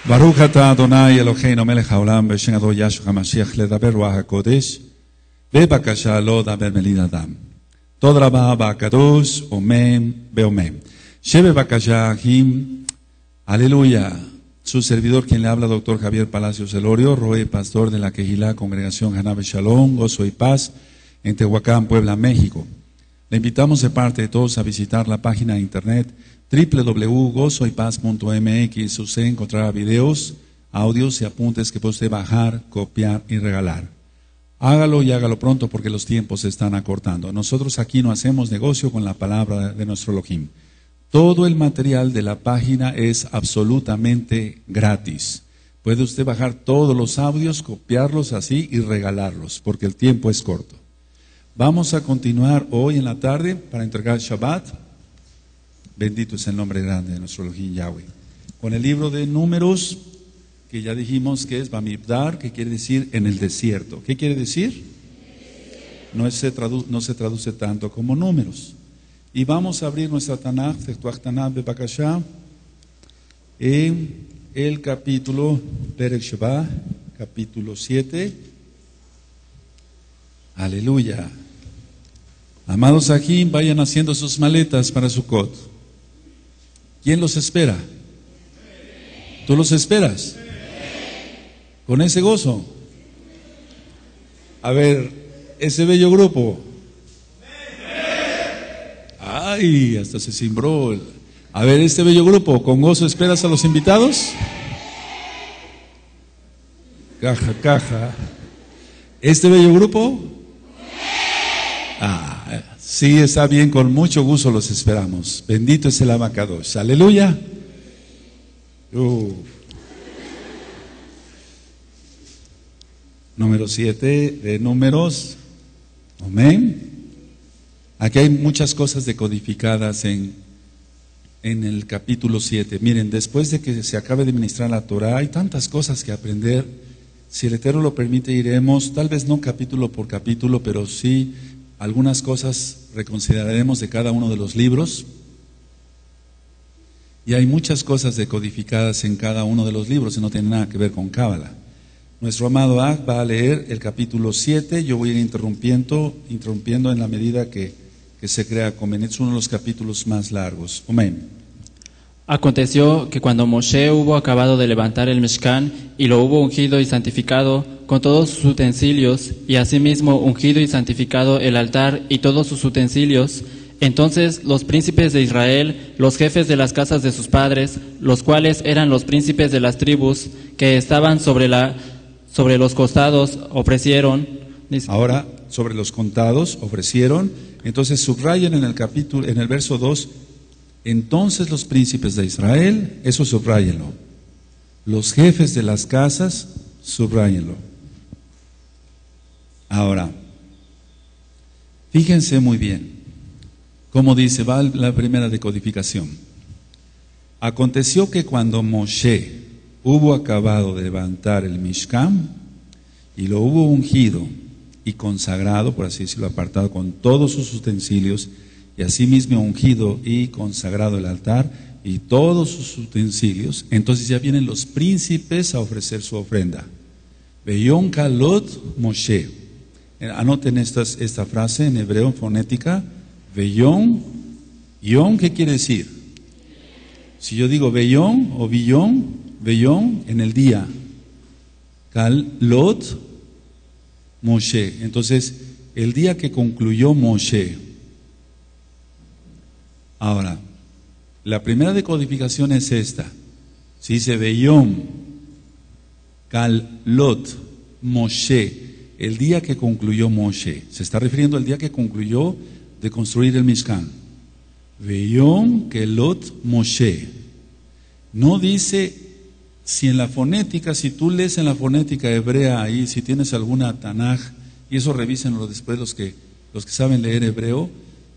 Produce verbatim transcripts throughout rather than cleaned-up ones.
Baruch atah Adonai Eloheinu melech haolam b'shem Adonai Yahshua HaMashiach ledaber ruach hakodesh bebakasha lo daber melid adam. Toda rabá ba'akadosh omen beomen. Shebe bakasha him. Aleluya. Su servidor, quien le habla, doctor Javier Palacios Elorio, Roe, pastor de la Quejilá, Congregación Hanabe Shalom, Gozo y Paz, en Tehuacán, Puebla, México. Le invitamos de parte de todos a visitar la página de internet doble u doble u doble u punto gozo y paz punto m x. Usted encontrará videos, audios y apuntes que puede usted bajar, copiar y regalar. Hágalo y hágalo pronto porque los tiempos se están acortando. Nosotros aquí no hacemos negocio con la palabra de nuestro Elohim. Todo el material de la página es absolutamente gratis. Puede usted bajar todos los audios, copiarlos así y regalarlos porque el tiempo es corto. Vamos a continuar hoy en la tarde para entregar Shabbat. Bendito es el nombre grande de nuestro Elohim Yahweh. Con el libro de Números, que ya dijimos que es Bamidbar, que quiere decir en el desierto. ¿Qué quiere decir? No se, tradu no se traduce tanto como Números. Y vamos a abrir nuestra Tanaj, Tetuach Tanaj Bebakashá, en el capítulo Perek Sheba, capítulo siete. Aleluya. Amados aquí, vayan haciendo sus maletas para Sukkot. ¿Quién los espera? ¿Tú los esperas? Con ese gozo. A ver, ese bello grupo. Ay, hasta se cimbró. A ver, este bello grupo, ¿con gozo esperas a los invitados? Caja, caja. ¿Este bello grupo? Ah, sí, está bien, con mucho gusto los esperamos. Bendito es el Abacadosh. Aleluya. Uh. Número siete de Números. Amén. Aquí hay muchas cosas decodificadas en, en el capítulo siete. Miren, después de que se acabe de ministrar la Torah, hay tantas cosas que aprender. Si el Eterno lo permite, iremos, tal vez no capítulo por capítulo, pero sí algunas cosas reconsideraremos de cada uno de los libros. Y hay muchas cosas decodificadas en cada uno de los libros y no tiene nada que ver con Cábala. Nuestro amado Ag va a leer el capítulo siete. Yo voy a ir interrumpiendo, interrumpiendo en la medida que, que se crea conveniente. Es uno de los capítulos más largos. Amén. Aconteció que cuando Moshe hubo acabado de levantar el Mishkan y lo hubo ungido y santificado con todos sus utensilios, y asimismo ungido y santificado el altar y todos sus utensilios, entonces los príncipes de Israel, los jefes de las casas de sus padres, los cuales eran los príncipes de las tribus que estaban sobre, la, sobre los costados, ofrecieron. Ahora, sobre los contados, ofrecieron. Entonces subrayen en el capítulo, en el verso dos. Entonces los príncipes de Israel, eso subrayenlo. Los jefes de las casas, subrayenlo. Ahora, fíjense muy bien, como dice, va la primera decodificación. Aconteció que cuando Moshe hubo acabado de levantar el Mishkan y lo hubo ungido y consagrado, por así decirlo, apartado con todos sus utensilios, y asimismo ungido y consagrado el altar y todos sus utensilios, entonces ya vienen los príncipes a ofrecer su ofrenda. Veyon kalot Moshe. Anoten estas, esta frase en hebreo fonética. Veyon, yon, ¿qué quiere decir? Si yo digo veyon o billón, veyon en el día. Kalot Moshe. Entonces, el día que concluyó Moshe. Ahora, la primera decodificación es esta. Si dice Beyom, Kalot, Moshe, el día que concluyó Moshe, se está refiriendo al día que concluyó de construir el Mishkan. Beyom, Kalot, Moshe. No dice, si en la fonética, si tú lees en la fonética hebrea ahí, si tienes alguna Tanaj, y eso revísenlo después los que, los que saben leer hebreo,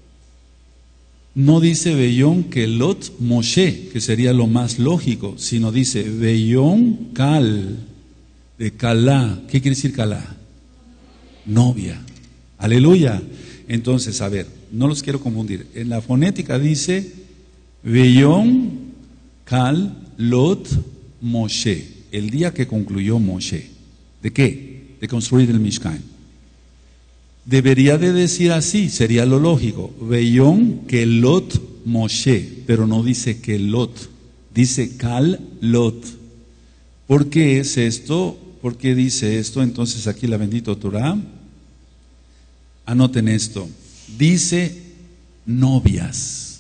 no dice Beyón Kelot Moshe, que sería lo más lógico, sino dice Beyón Kal, de Kalá. ¿Qué quiere decir Kalá? Novia. Aleluya. Entonces, a ver, no los quiero confundir. En la fonética dice Beyón Kal Lot Moshe, el día que concluyó Moshe. ¿De qué? De construir el Mishkan. Debería de decir así, sería lo lógico. Veyón Kelot Moshe, pero no dice Kelot, dice Kal Lot. ¿Por qué es esto? ¿Por qué dice esto? Entonces aquí la bendita Torah, anoten esto, dice novias,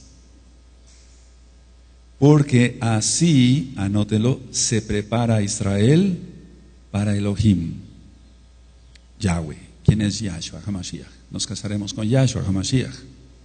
porque así, anótenlo, se prepara Israel para Elohim, Yahweh. ¿Quién es Yahshua HaMashiach? Nos casaremos con Yahshua HaMashiach.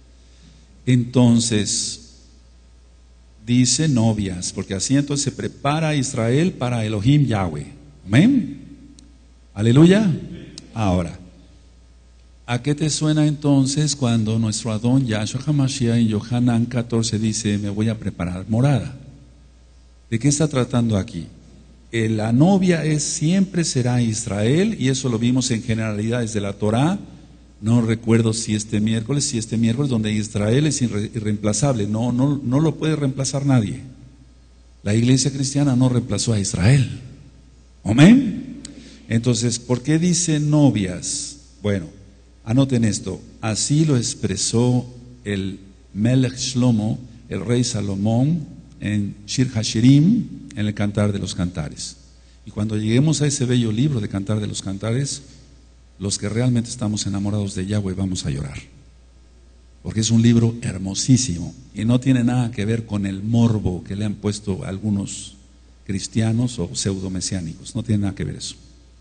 Entonces, dice novias, porque así entonces se prepara Israel para Elohim Yahweh. Amén. Aleluya. Ahora, ¿a qué te suena entonces cuando nuestro Adón Yahshua HaMashiach en Yohanan catorce dice, me voy a preparar morada? ¿De qué está tratando aquí? La novia es, siempre será Israel, y eso lo vimos en generalidades de la Torah. No recuerdo si este miércoles, si este miércoles donde Israel es irre, irreemplazable, no, no, no lo puede reemplazar nadie. La iglesia cristiana no reemplazó a Israel. Amén. Entonces, ¿por qué dice novias? Bueno, anoten esto, así lo expresó el Melech Shlomo, el rey Salomón, en Shir Hashirim, en el Cantar de los Cantares. Y cuando lleguemos a ese bello libro de Cantar de los Cantares, los que realmente estamos enamorados de Yahweh vamos a llorar, porque es un libro hermosísimo y no tiene nada que ver con el morbo que le han puesto algunos cristianos o pseudo-mesiánicos, no tiene nada que ver eso.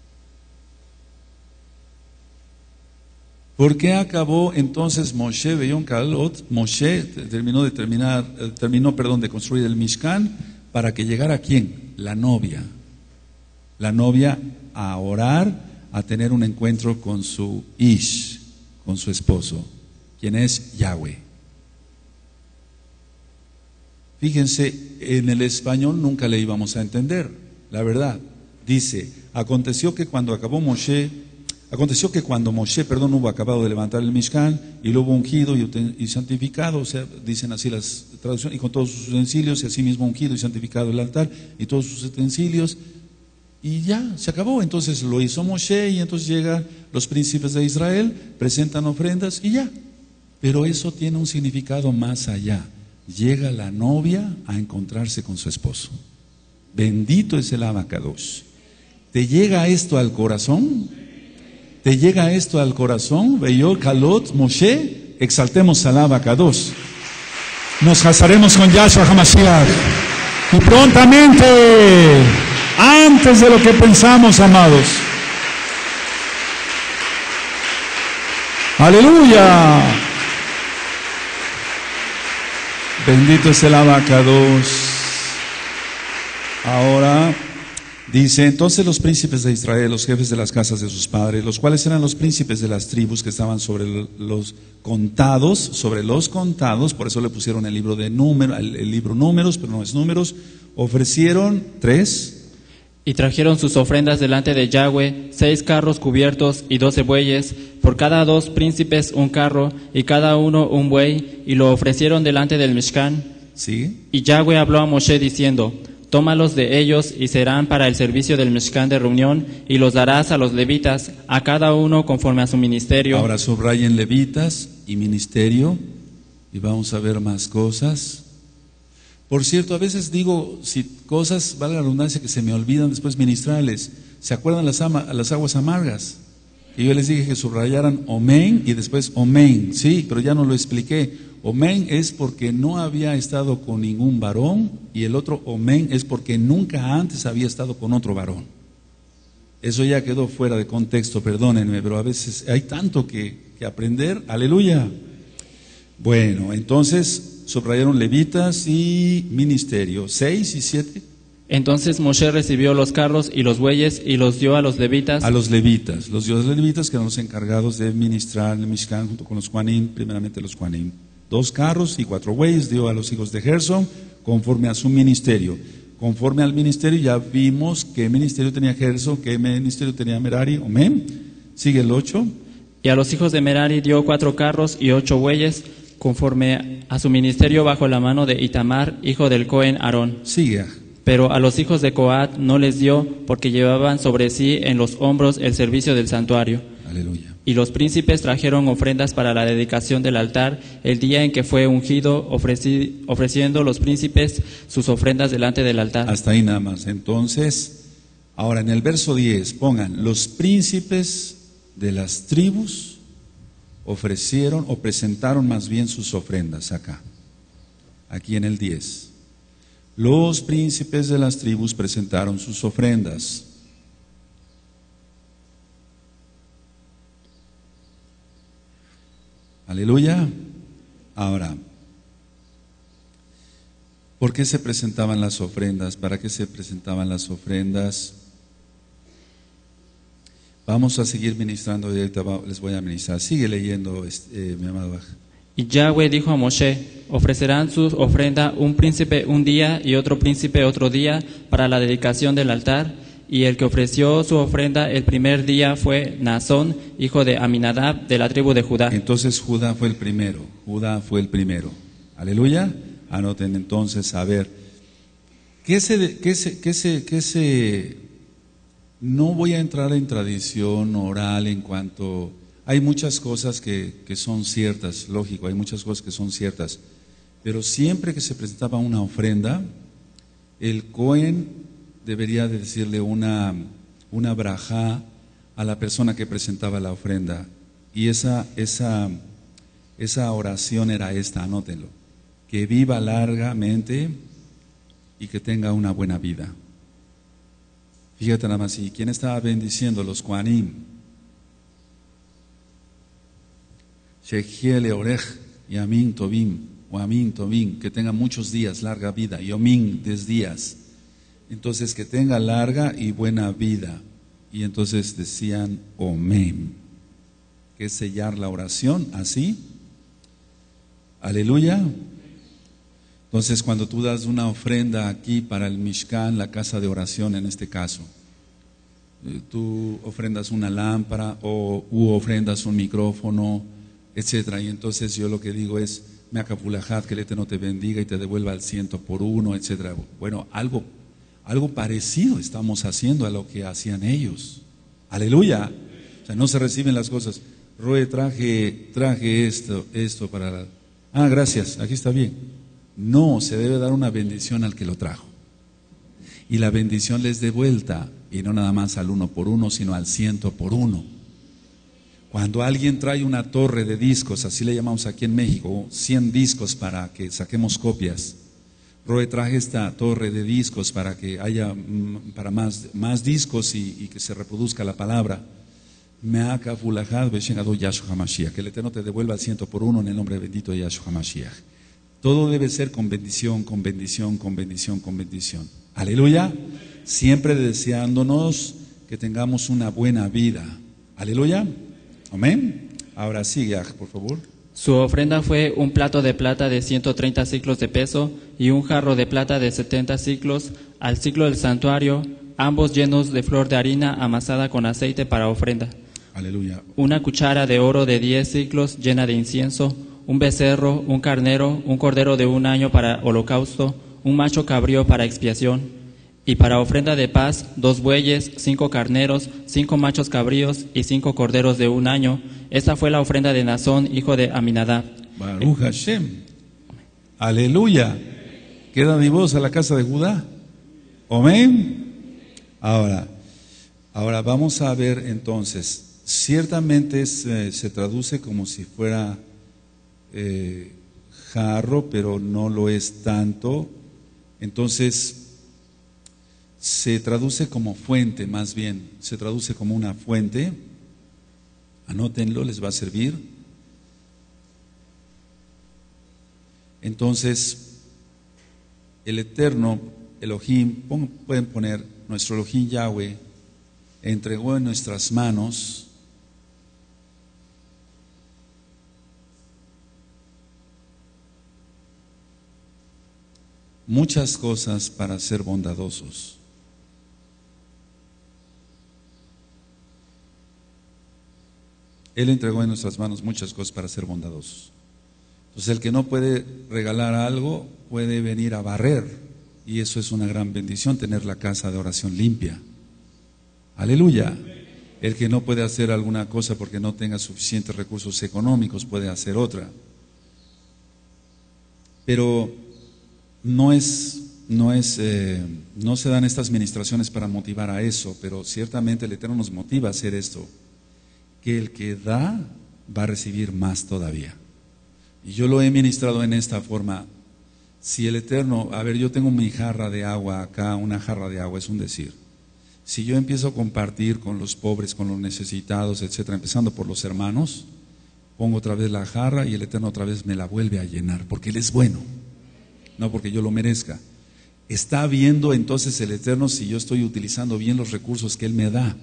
¿Por qué acabó entonces Moshe Beyón Kalot? Moshe terminó de terminar, terminó, perdón, de construir el Mishkan para que llegara ¿a quién? La novia. La novia a orar, a tener un encuentro con su Ish, con su esposo, quien es Yahweh. Fíjense, en el español nunca le íbamos a entender, la verdad. Dice, aconteció que cuando acabó Moshe, aconteció que cuando Moshe, perdón, hubo acabado de levantar el Mishkan y lo hubo ungido y, y santificado, o sea, dicen así las traducciones, y con todos sus utensilios, y así mismo ungido y santificado el altar y todos sus utensilios, y ya, se acabó. Entonces lo hizo Moshe y entonces llegan los príncipes de Israel, presentan ofrendas y ya. Pero eso tiene un significado más allá. Llega la novia a encontrarse con su esposo. Bendito es el Abacadosh. ¿Te llega esto al corazón? ¿Te llega esto al corazón? Veyó Kalot Moshe, exaltemos al Abacadosh. Nos casaremos con Yahshua HaMashiach. Y prontamente, antes de lo que pensamos, amados. Aleluya. Bendito es el Abacadosh. Ahora dice, entonces los príncipes de Israel, los jefes de las casas de sus padres, los cuales eran los príncipes de las tribus que estaban sobre los contados, sobre los contados, por eso le pusieron el libro de números, el, el libro números, pero no es números, ofrecieron tres. Y trajeron sus ofrendas delante de Yahweh, seis carros cubiertos y doce bueyes, por cada dos príncipes un carro, y cada uno un buey, y lo ofrecieron delante del Mishkan. ¿Sí? Y Yahweh habló a Moshe diciendo, tómalos de ellos y serán para el servicio del Mishkan de reunión, y los darás a los levitas, a cada uno conforme a su ministerio. Ahora subrayen levitas y ministerio, y vamos a ver más cosas. Por cierto, a veces digo si cosas, vale la redundancia, que se me olvidan después ministrarles. ¿Se acuerdan las, ama, las aguas amargas? Y yo les dije que subrayaran Omen y después Omen, sí, pero ya no lo expliqué. Omen es porque no había estado con ningún varón, y el otro Omen es porque nunca antes había estado con otro varón. Eso ya quedó fuera de contexto, perdónenme, pero a veces hay tanto que, que aprender. Aleluya. Bueno, entonces subrayaron levitas y ministerio, seis y siete. Entonces Moshe recibió los carros y los bueyes y los dio a los levitas. A los levitas, los dio a los levitas, que eran los encargados de ministrar el Mishkan junto con los Kohanim, primeramente los Kohanim. Dos carros y cuatro bueyes dio a los hijos de Gerson conforme a su ministerio. Conforme al ministerio ya vimos qué ministerio tenía Gerson, qué ministerio tenía Merari. Amén. Sigue el ocho. Y a los hijos de Merari dio cuatro carros y ocho bueyes, conforme a su ministerio bajo la mano de Itamar, hijo del Cohen Aarón. Sigue. Pero a los hijos de Coat no les dio, porque llevaban sobre sí en los hombros el servicio del santuario. Aleluya. Y los príncipes trajeron ofrendas para la dedicación del altar el día en que fue ungido, ofreci- ofreciendo los príncipes sus ofrendas delante del altar. Hasta ahí nada más. Entonces, ahora en el verso diez, pongan, los príncipes de las tribus ofrecieron o presentaron más bien sus ofrendas acá, aquí en el diez. Los príncipes de las tribus presentaron sus ofrendas. Aleluya. Ahora, ¿por qué se presentaban las ofrendas? ¿Para qué se presentaban las ofrendas? Vamos a seguir ministrando y ahorita les voy a ministrar. Sigue leyendo, eh, mi amado Baj. Y Yahweh dijo a Moshe, ofrecerán su ofrenda un príncipe un día y otro príncipe otro día para la dedicación del altar. Y el que ofreció su ofrenda el primer día fue Naasón, hijo de Aminadab, de la tribu de Judá. Entonces Judá fue el primero, Judá fue el primero. Aleluya. Anoten entonces, a ver, ¿qué se, qué se, qué se, qué se, no voy a entrar en tradición oral en cuanto, hay muchas cosas que, que son ciertas, lógico, hay muchas cosas que son ciertas, pero siempre que se presentaba una ofrenda, el Cohen debería de decirle una, una brajá a la persona que presentaba la ofrenda. Y esa, esa, esa oración era esta, anótenlo. Que viva largamente y que tenga una buena vida. Fíjate nada más, ¿y quién estaba bendiciendo? Los Kohanim. Shechiele Orej y Amin Tobim, o Amin Tobim, que tenga muchos días, larga vida, y Omin, diez días. Entonces, que tenga larga y buena vida. Y entonces decían, Omen, que es sellar la oración, así. Aleluya. Entonces, cuando tú das una ofrenda aquí para el Mishkan, la casa de oración en este caso, tú ofrendas una lámpara o u ofrendas un micrófono, etcétera. Y entonces yo lo que digo es, me acapulajad, que el Eterno te bendiga y te devuelva al ciento por uno, etcétera. Bueno, algo Algo parecido estamos haciendo a lo que hacían ellos. Aleluya. O sea, no se reciben las cosas. Roe, traje, traje esto, esto para la... Ah, gracias, aquí está bien. No, se debe dar una bendición al que lo trajo. Y la bendición les dé vuelta, y no nada más al uno por uno, sino al ciento por uno. Cuando alguien trae una torre de discos, así le llamamos aquí en México, cien discos para que saquemos copias. Roe, traje esta torre de discos para que haya para más, más discos y, y que se reproduzca la palabra. Me'aka fulajad beshenado Yahshua HaMashiach. Que el Eterno te devuelva al ciento por uno en el nombre bendito de Yahshua HaMashiach. Todo debe ser con bendición, con bendición, con bendición, con bendición. Aleluya. Siempre deseándonos que tengamos una buena vida. Aleluya. Amén. Ahora sigue, por favor. Su ofrenda fue un plato de plata de ciento treinta ciclos de peso y un jarro de plata de setenta ciclos al ciclo del santuario, ambos llenos de flor de harina amasada con aceite para ofrenda. Aleluya. Una cuchara de oro de diez ciclos llena de incienso, un becerro, un carnero, un cordero de un año para holocausto, un macho cabrío para expiación. Y para ofrenda de paz, dos bueyes, cinco carneros, cinco machos cabríos y cinco corderos de un año. Esta fue la ofrenda de Naasón, hijo de Aminadab. Baruch Hashem. Aleluya. ¿Queda vivos a la casa de Judá? Amén. Ahora, ahora vamos a ver entonces. Ciertamente se, se traduce como si fuera eh, jarro, pero no lo es tanto. Entonces se traduce como fuente, más bien, se traduce como una fuente. Anótenlo, les va a servir. Entonces, el Eterno, Elohim, pon, pueden poner, nuestro Elohim Yahweh, entregó en nuestras manos muchas cosas para ser bondadosos. Él entregó en nuestras manos muchas cosas para ser bondadosos. Entonces el que no puede regalar algo puede venir a barrer Y eso es una gran bendición, tener la casa de oración limpia. Aleluya. El que no puede hacer alguna cosa porque no tenga suficientes recursos económicos puede hacer otra. Pero no es, no es, eh, no se dan estas ministraciones para motivar a eso, pero ciertamente el Eterno nos motiva a hacer esto, que el que da va a recibir más todavía. Y yo lo he ministrado en esta forma. Si el Eterno, a ver, yo tengo mi jarra de agua acá, una jarra de agua, es un decir. Si yo empiezo a compartir con los pobres, con los necesitados, etcétera, empezando por los hermanos, pongo otra vez la jarra y el Eterno otra vez me la vuelve a llenar, porque Él es bueno, no porque yo lo merezca. Está viendo entonces el Eterno si yo estoy utilizando bien los recursos que Él me da.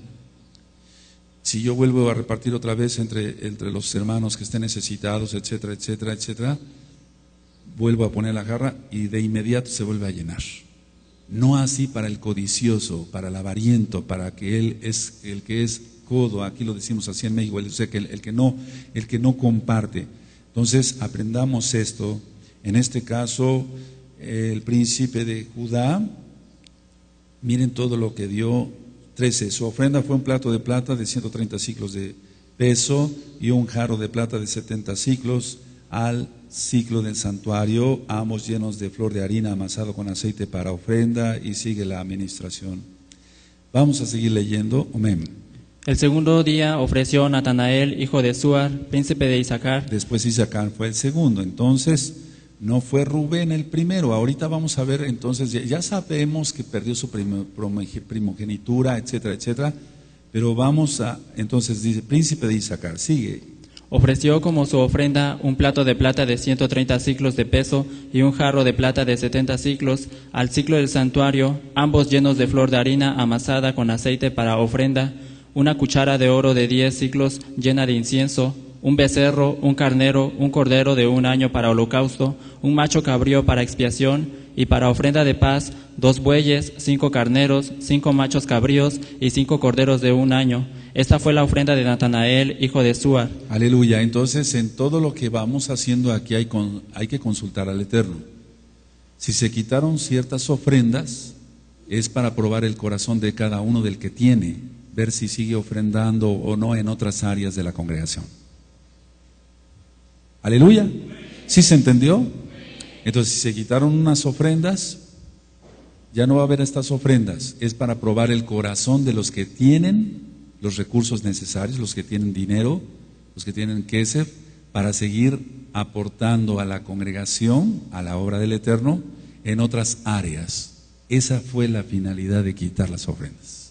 Si yo vuelvo a repartir otra vez entre, entre los hermanos que estén necesitados, etcétera, etcétera, etcétera, vuelvo a poner la jarra y de inmediato se vuelve a llenar. No así para el codicioso, para el avariento, para que él es el que es codo, aquí lo decimos así en México, el, o sea, que el, el, que no, el que no comparte. Entonces aprendamos esto. En este caso, el príncipe de Judá, miren todo lo que dio. trece. Su ofrenda fue un plato de plata de ciento treinta ciclos de peso y un jarro de plata de setenta ciclos al ciclo del santuario, ambos llenos de flor de harina amasado con aceite para ofrenda, y sigue la administración. Vamos a seguir leyendo. Amén. El segundo día ofreció Natanael, hijo de Suar, príncipe de Isaacar. Después Isaacar fue el segundo, entonces no fue Rubén el primero. Ahorita vamos a ver, entonces ya, ya sabemos que perdió su primo, primogenitura, etcétera, etcétera, pero vamos a, entonces dice, príncipe de Isaacar, sigue. Ofreció como su ofrenda un plato de plata de ciento treinta ciclos de peso y un jarro de plata de setenta ciclos al ciclo del santuario, ambos llenos de flor de harina amasada con aceite para ofrenda, una cuchara de oro de diez ciclos llena de incienso, un becerro, un carnero, un cordero de un año para holocausto, un macho cabrío para expiación, y para ofrenda de paz, dos bueyes, cinco carneros, cinco machos cabríos y cinco corderos de un año. Esta fue la ofrenda de Natanael, hijo de Suar. Aleluya. Entonces, en todo lo que vamos haciendo aquí hay, con, hay que consultar al Eterno. Si se quitaron ciertas ofrendas, es para probar el corazón de cada uno del que tiene, ver si sigue ofrendando o no en otras áreas de la congregación. Aleluya. ¿Sí se entendió? Entonces, si se quitaron unas ofrendas, ya no va a haber estas ofrendas. Es para probar el corazón de los que tienen los recursos necesarios, los que tienen dinero, los que tienen kesef, para seguir aportando a la congregación, a la obra del Eterno, en otras áreas. Esa fue la finalidad de quitar las ofrendas.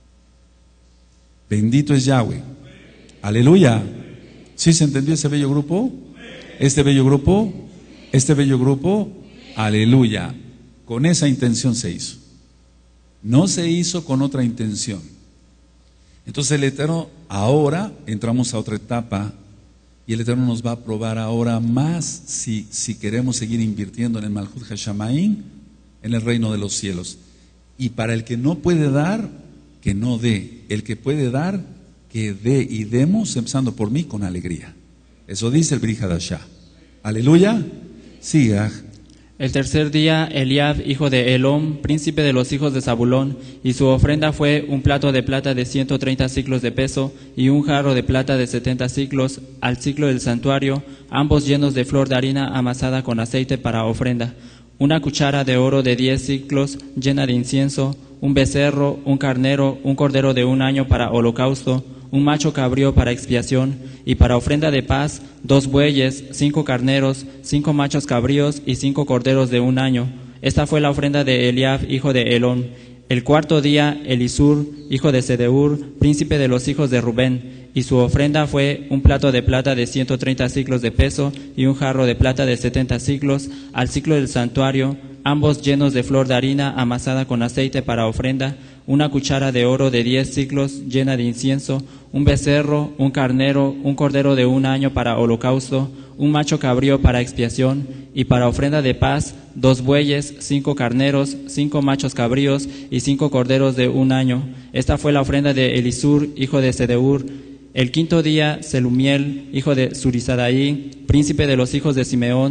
Bendito es Yahweh. Aleluya. ¿Sí se entendió ese bello grupo? Este bello grupo, este bello grupo, aleluya. Con esa intención se hizo. No se hizo con otra intención. Entonces el Eterno, ahora entramos a otra etapa y el Eterno nos va a probar ahora más si, si queremos seguir invirtiendo en el Malhut Hashamayim, en el reino de los cielos. Y para el que no puede dar, que no dé. El que puede dar, que dé, y demos, empezando por mí, con alegría. Eso dice el Brit Hadashah. Aleluya. Siga. El tercer día, Eliab, hijo de Elón, príncipe de los hijos de Zabulón, y su ofrenda fue un plato de plata de ciento treinta ciclos de peso y un jarro de plata de setenta ciclos al ciclo del santuario, ambos llenos de flor de harina amasada con aceite para ofrenda, una cuchara de oro de diez ciclos llena de incienso, un becerro, un carnero, un cordero de un año para holocausto, un macho cabrío para expiación, y para ofrenda de paz, dos bueyes, cinco carneros, cinco machos cabríos y cinco corderos de un año. Esta fue la ofrenda de Eliab, hijo de Elón. El cuarto día, Elisur, hijo de Sedeur, príncipe de los hijos de Rubén, y su ofrenda fue un plato de plata de ciento treinta ciclos de peso y un jarro de plata de setenta ciclos al ciclo del santuario, ambos llenos de flor de harina amasada con aceite para ofrenda, una cuchara de oro de diez ciclos llena de incienso, un becerro, un carnero, un cordero de un año para holocausto, un macho cabrío para expiación, y para ofrenda de paz, dos bueyes, cinco carneros, cinco machos cabríos y cinco corderos de un año. Esta fue la ofrenda de Elisur, hijo de Sedeur. El quinto día, Selumiel, hijo de Surisadaí, príncipe de los hijos de Simeón,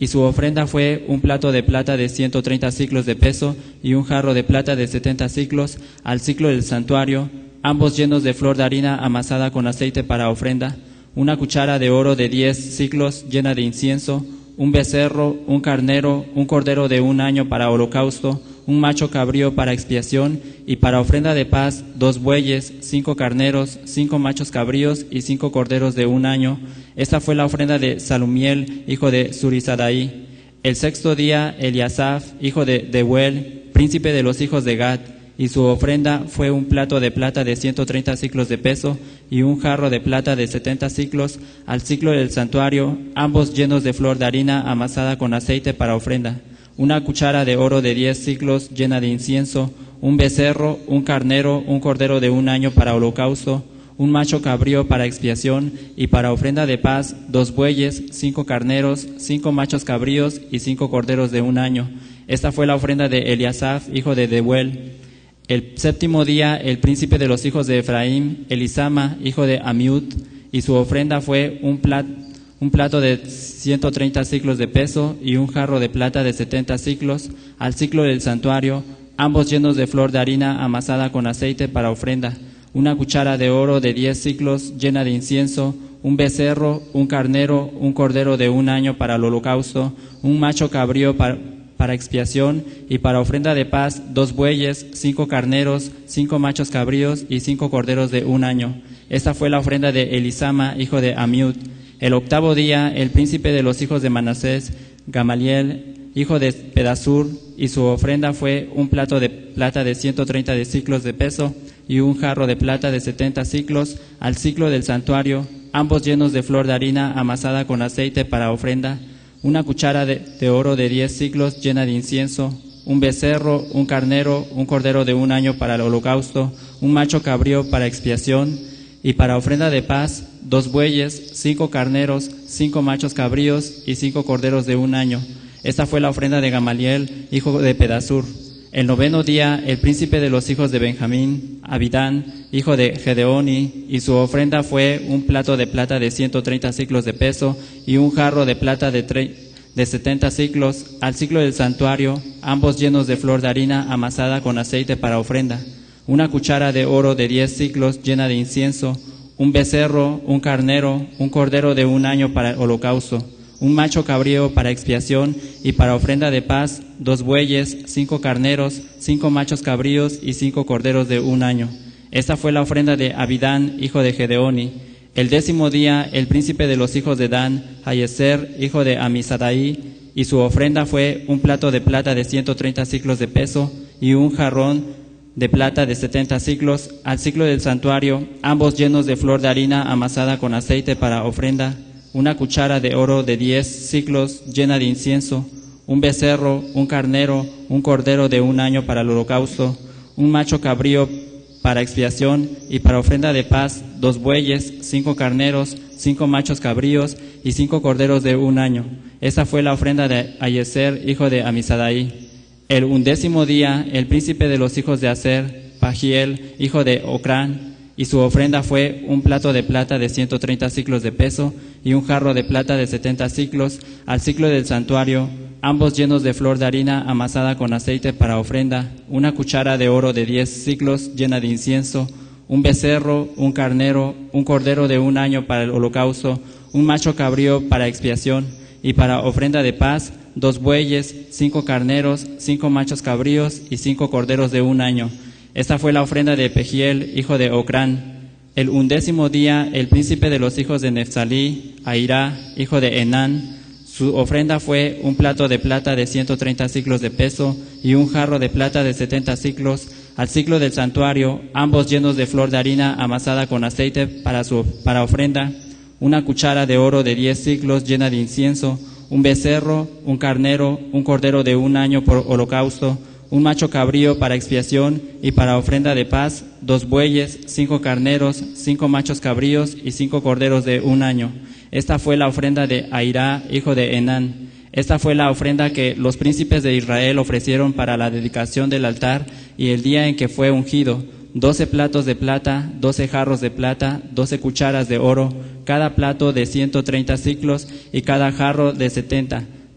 y su ofrenda fue un plato de plata de ciento treinta siclos de peso y un jarro de plata de setenta siclos al siclo del santuario, ambos llenos de flor de harina amasada con aceite para ofrenda, una cuchara de oro de diez siclos llena de incienso, un becerro, un carnero, un cordero de un año para holocausto, un macho cabrío para expiación, y para ofrenda de paz, dos bueyes, cinco carneros, cinco machos cabríos y cinco corderos de un año. Esta fue la ofrenda de Salumiel, hijo de Surisadaí. El sexto día, Eliasaf, hijo de Deuel, príncipe de los hijos de Gad, y su ofrenda fue un plato de plata de ciento treinta siclos de peso y un jarro de plata de setenta siclos al siclo del santuario, ambos llenos de flor de harina amasada con aceite para ofrenda, una cuchara de oro de diez siclos llena de incienso, un becerro, un carnero, un cordero de un año para holocausto, un macho cabrío para expiación, y para ofrenda de paz, dos bueyes, cinco carneros, cinco machos cabríos y cinco corderos de un año. Esta fue la ofrenda de Eliasaf, hijo de Deuel. El séptimo día, el príncipe de los hijos de Efraín, Elisama, hijo de Amiud, y su ofrenda fue un, plat, un plato de ciento treinta siclos de peso y un jarro de plata de setenta siclos al siclo del santuario, ambos llenos de flor de harina amasada con aceite para ofrenda, una cuchara de oro de diez siclos llena de incienso, un becerro, un carnero, un cordero de un año para el holocausto, un macho cabrío para para expiación, y para ofrenda de paz, dos bueyes, cinco carneros, cinco machos cabríos y cinco corderos de un año. Esta fue la ofrenda de Elisama, hijo de Amiud. El octavo día, el príncipe de los hijos de Manasés, Gamaliel, hijo de Pedasur, y su ofrenda fue un plato de plata de ciento treinta de siclos de peso y un jarro de plata de setenta siclos al siclo del santuario, ambos llenos de flor de harina amasada con aceite para ofrenda, una cuchara de, de oro de diez siclos llena de incienso, un becerro, un carnero, un cordero de un año para el holocausto, un macho cabrío para expiación, y para ofrenda de paz, dos bueyes, cinco carneros, cinco machos cabríos y cinco corderos de un año. Esta fue la ofrenda de Gamaliel, hijo de Pedasur. El noveno día, el príncipe de los hijos de Benjamín, Abidán, hijo de Gedeoni, y su ofrenda fue un plato de plata de ciento treinta siclos de peso y un jarro de plata de, de setenta siclos al siclo del santuario, ambos llenos de flor de harina amasada con aceite para ofrenda, una cuchara de oro de diez siclos llena de incienso, un becerro, un carnero, un cordero de un año para el holocausto, un macho cabrío para expiación, y para ofrenda de paz, dos bueyes, cinco carneros, cinco machos cabríos y cinco corderos de un año. Esta fue la ofrenda de Abidán, hijo de Gedeoni. El décimo día, el príncipe de los hijos de Dan, Hayeser, hijo de Amisadaí, y su ofrenda fue un plato de plata de ciento treinta siclos de peso y un jarrón de plata de setenta siclos al siclo del santuario, ambos llenos de flor de harina amasada con aceite para ofrenda, una cuchara de oro de diez siclos llena de incienso, un becerro, un carnero, un cordero de un año para el holocausto, un macho cabrío para expiación, y para ofrenda de paz, dos bueyes, cinco carneros, cinco machos cabríos y cinco corderos de un año. Esta fue la ofrenda de Ayeser, hijo de Amisadaí. El undécimo día, el príncipe de los hijos de Aser, Pagiel, hijo de Ocrán, y su ofrenda fue un plato de plata de ciento treinta siclos de peso y un jarro de plata de setenta siclos al siclo del santuario, ambos llenos de flor de harina amasada con aceite para ofrenda, una cuchara de oro de diez siclos llena de incienso, un becerro, un carnero, un cordero de un año para el holocausto, un macho cabrío para expiación, y para ofrenda de paz, dos bueyes, cinco carneros, cinco machos cabríos y cinco corderos de un año. Esta fue la ofrenda de Pegiel, hijo de Ocrán. El undécimo día, el príncipe de los hijos de Neftalí, Ahirá, hijo de Enán, su ofrenda fue un plato de plata de ciento treinta siclos de peso y un jarro de plata de setenta siclos al siclo del santuario, ambos llenos de flor de harina amasada con aceite para, su, para ofrenda, una cuchara de oro de diez siclos llena de incienso, un becerro, un carnero, un cordero de un año por holocausto, un macho cabrío para expiación, y para ofrenda de paz, dos bueyes, cinco carneros, cinco machos cabríos y cinco corderos de un año. Esta fue la ofrenda de Ahirá, hijo de Enán. Esta fue la ofrenda que los príncipes de Israel ofrecieron para la dedicación del altar y el día en que fue ungido: doce platos de plata, doce jarros de plata, doce cucharas de oro, cada plato de ciento treinta siclos y cada jarro de setenta.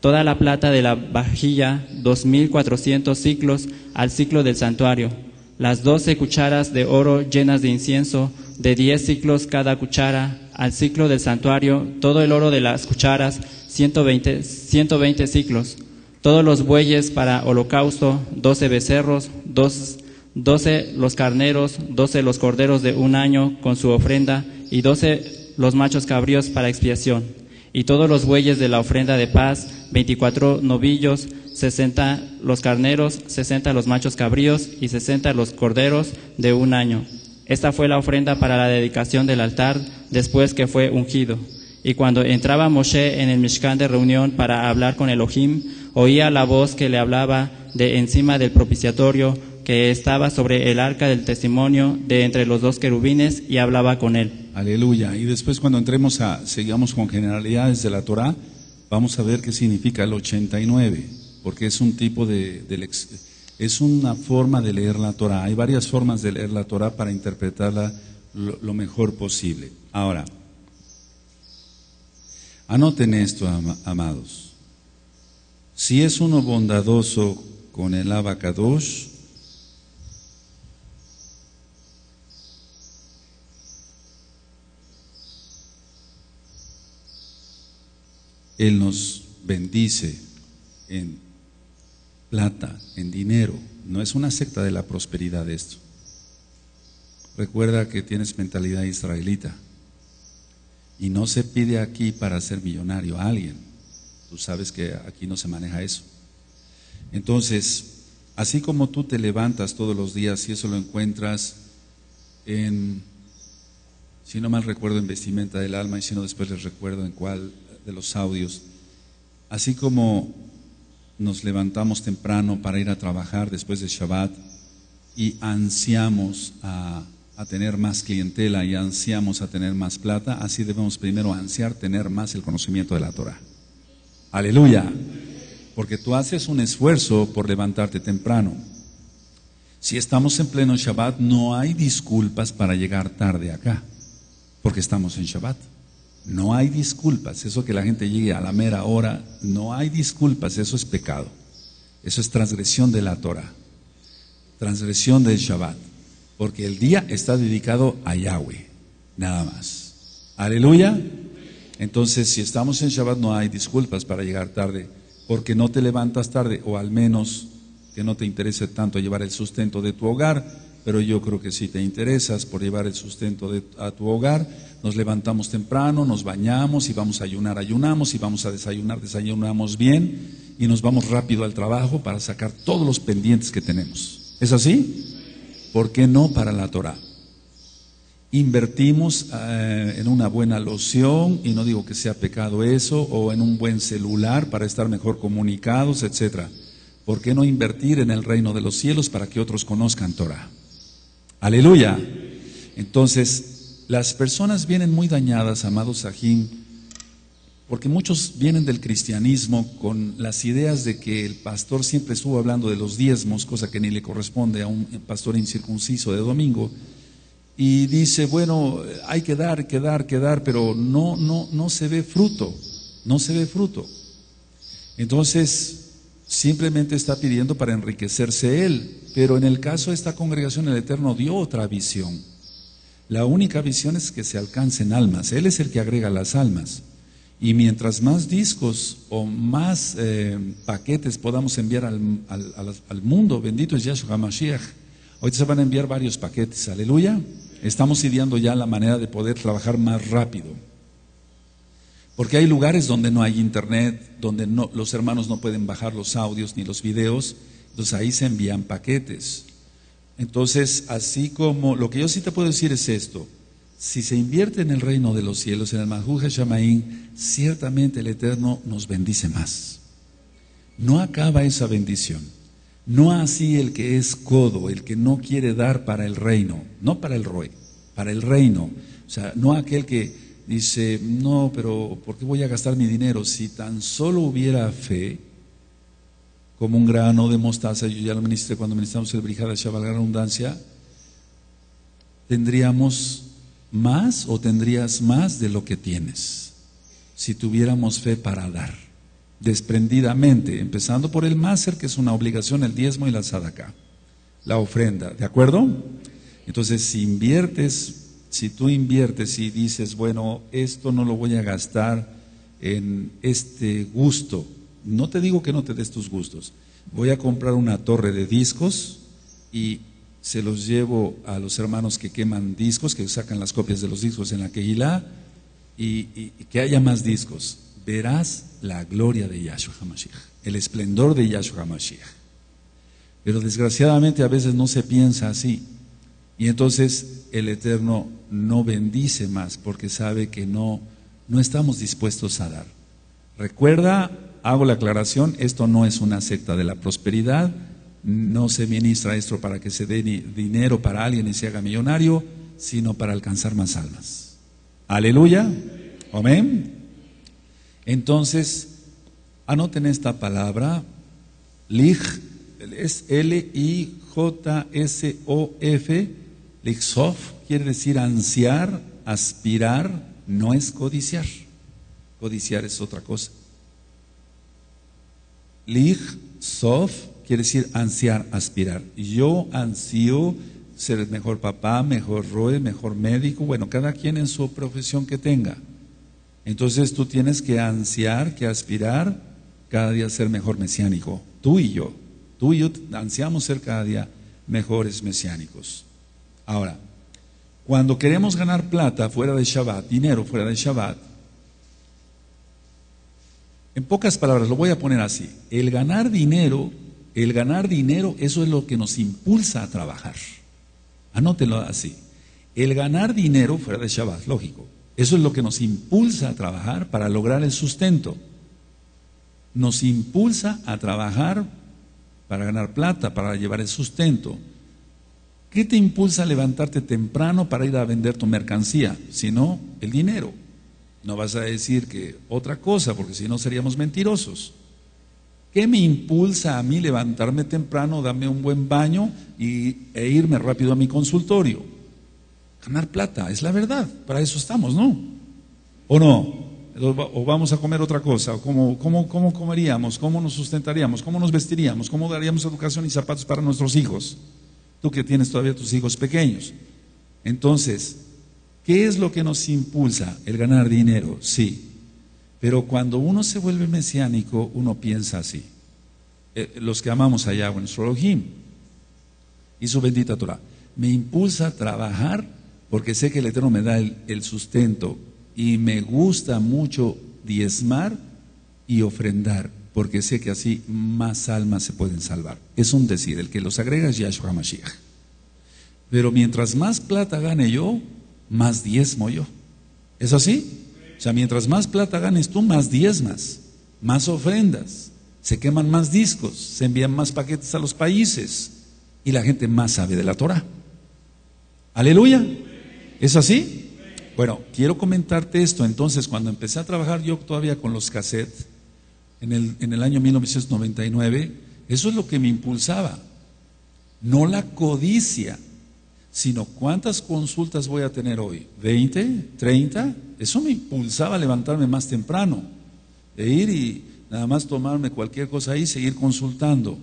toda la plata de la vajilla, dos mil cuatrocientos ciclos al ciclo del santuario, las doce cucharas de oro llenas de incienso, de diez ciclos cada cuchara, al ciclo del santuario, todo el oro de las cucharas, ciento veinte, ciento veinte ciclos, todos los bueyes para holocausto, doce becerros, dos, doce los carneros, doce los corderos de un año con su ofrenda, y doce los machos cabríos para expiación, y todos los bueyes de la ofrenda de paz, veinticuatro novillos, sesenta los carneros, sesenta los machos cabríos y sesenta los corderos de un año. Esta fue la ofrenda para la dedicación del altar después que fue ungido. Y cuando entraba Moshe en el Mishkan de reunión para hablar con Elohim, oía la voz que le hablaba de encima del propiciatorio que estaba sobre el arca del testimonio de entre los dos querubines, y hablaba con él. Aleluya. Y después, cuando entremos a, sigamos con generalidades de la Torah, vamos a ver qué significa el ochenta y nueve, porque es un tipo de, de es una forma de leer la Torah. Hay varias formas de leer la Torah para interpretarla lo, lo mejor posible. Ahora, anoten esto, am, amados. Si es uno bondadoso con el Abacadosh, Él nos bendice en plata, en dinero. No es una secta de la prosperidad esto. Recuerda que tienes mentalidad israelita. Y no se pide aquí para ser millonario a alguien. Tú sabes que aquí no se maneja eso. Entonces, así como tú te levantas todos los días y eso lo encuentras en, si no mal recuerdo, en Vestimenta del Alma, y si no después les recuerdo en cuál de los audios, así como nos levantamos temprano para ir a trabajar después de Shabbat y ansiamos a, a tener más clientela y ansiamos a tener más plata, así debemos primero ansiar tener más el conocimiento de la Torah. Aleluya, porque tú haces un esfuerzo por levantarte temprano. Si estamos en pleno Shabbat, no hay disculpas para llegar tarde acá, porque estamos en Shabbat. No hay disculpas. Eso que la gente llegue a la mera hora, no hay disculpas. Eso es pecado. Eso es transgresión de la Torah, transgresión del Shabbat, porque el día está dedicado a Yahweh, nada más. Aleluya. Entonces, si estamos en Shabbat, no hay disculpas para llegar tarde, porque no te levantas tarde, o al menos que no te interese tanto llevar el sustento de tu hogar. Pero yo creo que si te interesas por llevar el sustento de, a tu hogar, nos levantamos temprano, nos bañamos, y vamos a ayunar, ayunamos, y vamos a desayunar, desayunamos bien, y nos vamos rápido al trabajo para sacar todos los pendientes que tenemos. ¿Es así? ¿Por qué no para la Torah? Invertimos eh, en una buena loción, y no digo que sea pecado eso, o en un buen celular para estar mejor comunicados, etcétera. ¿Por qué no invertir en el reino de los cielos para que otros conozcan Torah? Aleluya. Entonces, las personas vienen muy dañadas, amados Sahim, porque muchos vienen del cristianismo con las ideas de que el pastor siempre estuvo hablando de los diezmos, cosa que ni le corresponde a un pastor incircunciso de domingo, y dice, bueno, hay que dar, hay que dar, hay que dar, pero no, no, no se ve fruto, no se ve fruto. Entonces, simplemente está pidiendo para enriquecerse él. Pero en el caso de esta congregación, el Eterno dio otra visión. La única visión es que se alcancen almas. Él es el que agrega las almas. Y mientras más discos o más eh, paquetes podamos enviar al, al, al, al mundo, bendito es Yahshua HaMashiach. Ahorita se van a enviar varios paquetes, aleluya. Estamos ideando ya la manera de poder trabajar más rápido. Porque hay lugares donde no hay internet, donde no, los hermanos no pueden bajar los audios ni los videos. Entonces ahí se envían paquetes. Entonces, así como, lo que yo sí te puedo decir es esto: si se invierte en el reino de los cielos, en el Malhut HaShamayim, ciertamente el Eterno nos bendice más. No acaba esa bendición. No así el que es codo, el que no quiere dar para el reino, no para el roe, para el reino. O sea, no aquel que dice, no, pero ¿por qué voy a gastar mi dinero? Si tan solo hubiera fe, como un grano de mostaza, yo ya lo ministré cuando ministramos el Brijad Hashem, valga la redundancia, ¿tendríamos más o tendrías más de lo que tienes si tuviéramos fe para dar? desprendidamente, empezando por el máser, que es una obligación, el diezmo y la sadaká, la ofrenda, ¿de acuerdo? Entonces, si inviertes, si tú inviertes y dices, bueno, esto no lo voy a gastar en este gusto, no te digo que no te des tus gustos, voy a comprar una torre de discos y se los llevo a los hermanos que queman discos, que sacan las copias de los discos en la Kehilá, y, y, y que haya más discos. Verás la gloria de Yahshua HaMashiach, el esplendor de Yahshua HaMashiach. Pero desgraciadamente a veces no se piensa así, y entonces el Eterno no bendice más porque sabe que no, no estamos dispuestos a dar. Recuerda, hago la aclaración, esto no es una secta de la prosperidad, no se ministra esto para que se dé dinero para alguien y se haga millonario, sino para alcanzar más almas. Aleluya, amén. Entonces, anoten esta palabra, lig, es L I J S O F, ligsof, quiere decir ansiar, aspirar, no es codiciar. Codiciar es otra cosa. Lig, sof, quiere decir ansiar, aspirar. Yo ansío ser el mejor papá, mejor roe, mejor médico, bueno, cada quien en su profesión que tenga. Entonces tú tienes que ansiar, que aspirar cada día a ser mejor mesiánico. Tú y yo, tú y yo ansiamos ser cada día mejores mesiánicos. Ahora, cuando queremos ganar plata fuera de Shabbat, dinero fuera de Shabbat, en pocas palabras, lo voy a poner así, el ganar dinero, el ganar dinero, eso es lo que nos impulsa a trabajar. Anótelo así, el ganar dinero fuera de Shabbat, lógico, eso es lo que nos impulsa a trabajar para lograr el sustento. Nos impulsa a trabajar para ganar plata, para llevar el sustento. ¿Qué te impulsa a levantarte temprano para ir a vender tu mercancía? Si no, el dinero. No vas a decir que otra cosa, porque si no seríamos mentirosos. ¿Qué me impulsa a mí levantarme temprano, darme un buen baño y, e irme rápido a mi consultorio? Ganar plata, es la verdad, para eso estamos, ¿no? ¿O no? ¿O vamos a comer otra cosa? ¿Cómo, cómo, cómo comeríamos? ¿Cómo nos sustentaríamos? ¿Cómo nos vestiríamos? ¿Cómo daríamos educación y zapatos para nuestros hijos? Tú que tienes todavía tus hijos pequeños. Entonces, ¿qué es lo que nos impulsa? El ganar dinero, sí. Pero cuando uno se vuelve mesiánico, uno piensa así. Eh, los que amamos allá, nuestro Elohim y su bendita Torah, me impulsa a trabajar porque sé que el Eterno me da el, el sustento y me gusta mucho diezmar y ofrendar porque sé que así más almas se pueden salvar. Es un decir, el que los agrega es Yahshua HaMashiach. Pero mientras más plata gane yo, más diezmo yo. ¿Es así? O sea, mientras más plata ganes tú, más diezmas, más ofrendas, se queman más discos, se envían más paquetes a los países y la gente más sabe de la Torah. Aleluya. ¿Es así? Bueno, quiero comentarte esto. Entonces, cuando empecé a trabajar yo todavía con los cassettes, en el, en el año mil novecientos noventa y nueve, eso es lo que me impulsaba. No la codicia, sino cuántas consultas voy a tener hoy, veinte, treinta, eso me impulsaba a levantarme más temprano, de ir y nada más tomarme cualquier cosa ahí y seguir consultando.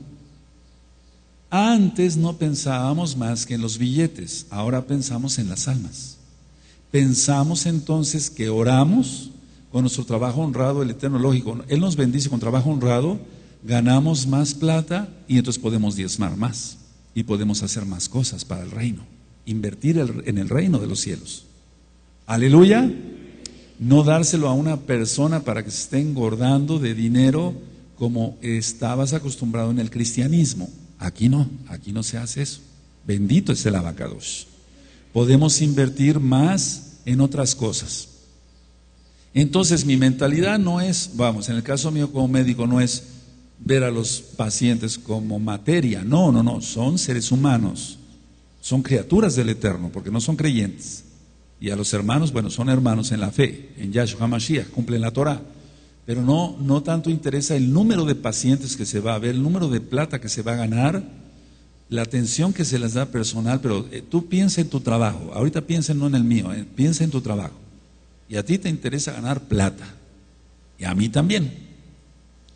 Antes no pensábamos más que en los billetes, ahora pensamos en las almas. Pensamos entonces que oramos con nuestro trabajo honrado, el Eterno lógico, Él nos bendice con trabajo honrado, ganamos más plata y entonces podemos diezmar más y podemos hacer más cosas para el reino, invertir el, en el reino de los cielos. Aleluya. No dárselo a una persona para que se esté engordando de dinero como estabas acostumbrado en el cristianismo. Aquí no, aquí no se hace eso. Bendito es el abacados. Podemos invertir más en otras cosas. Entonces mi mentalidad no es, vamos, en el caso mío como médico no es ver a los pacientes como materia, no, no, no, son seres humanos, son criaturas del Eterno, porque no son creyentes. Y a los hermanos, bueno, son hermanos en la fe, en Yahshua HaMashiach, cumplen la Torah. Pero no, no tanto interesa el número de pacientes que se va a ver, el número de plata que se va a ganar, la atención que se les da personal, pero eh, tú piensa en tu trabajo, ahorita piensa no en el mío, eh, piensa en tu trabajo. Y a ti te interesa ganar plata, y a mí también.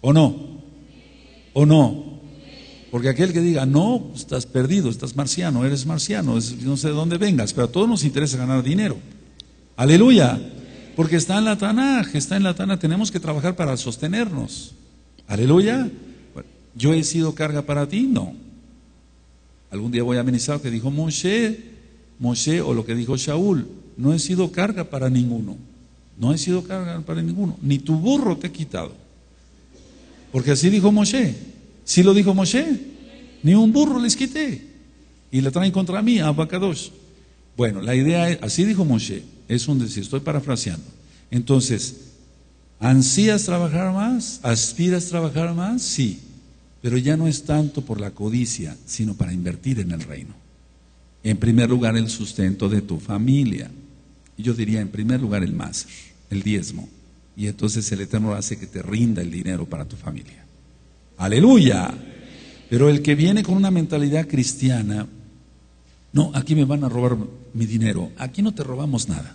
¿O no? ¿O no? Porque aquel que diga, no, estás perdido, estás marciano, eres marciano, es, no sé de dónde vengas, pero a todos nos interesa ganar dinero. Aleluya. Porque está en la Tanaj, está en la Tanaj, tenemos que trabajar para sostenernos. Aleluya. ¿Yo he sido carga para ti? No. Algún día voy a ministrar lo que dijo Moshe, Moshe o lo que dijo Shaul. No he sido carga para ninguno. No he sido carga para ninguno. Ni tu burro te he quitado. Porque así dijo Moshe. ¿Sí lo dijo Moshe? Ni un burro les quité. Y le traen contra mí a Abacadosh. Bueno, la idea es, así dijo Moshe. Es un decir, estoy parafraseando. Entonces, ¿ansías trabajar más? ¿Aspiras trabajar más? Sí. Pero ya no es tanto por la codicia, sino para invertir en el reino. En primer lugar, el sustento de tu familia. Y yo diría, en primer lugar, el máser, el diezmo. Y entonces el Eterno hace que te rinda el dinero para tu familia. ¡Aleluya! Pero el que viene con una mentalidad cristiana, no, aquí me van a robar mi dinero. Aquí no te robamos nada.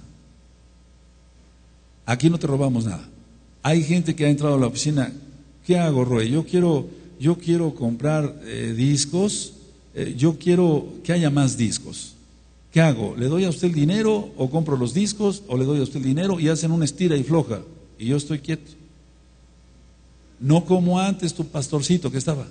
Aquí no te robamos nada. Hay gente que ha entrado a la oficina. ¿Qué hago, Roe? Yo quiero, yo quiero comprar eh, discos. Eh, yo quiero que haya más discos. ¿Qué hago? ¿Le doy a usted el dinero o compro los discos o le doy a usted el dinero y hacen una estira y floja? Y yo estoy quieto. No como antes tu pastorcito que estaba.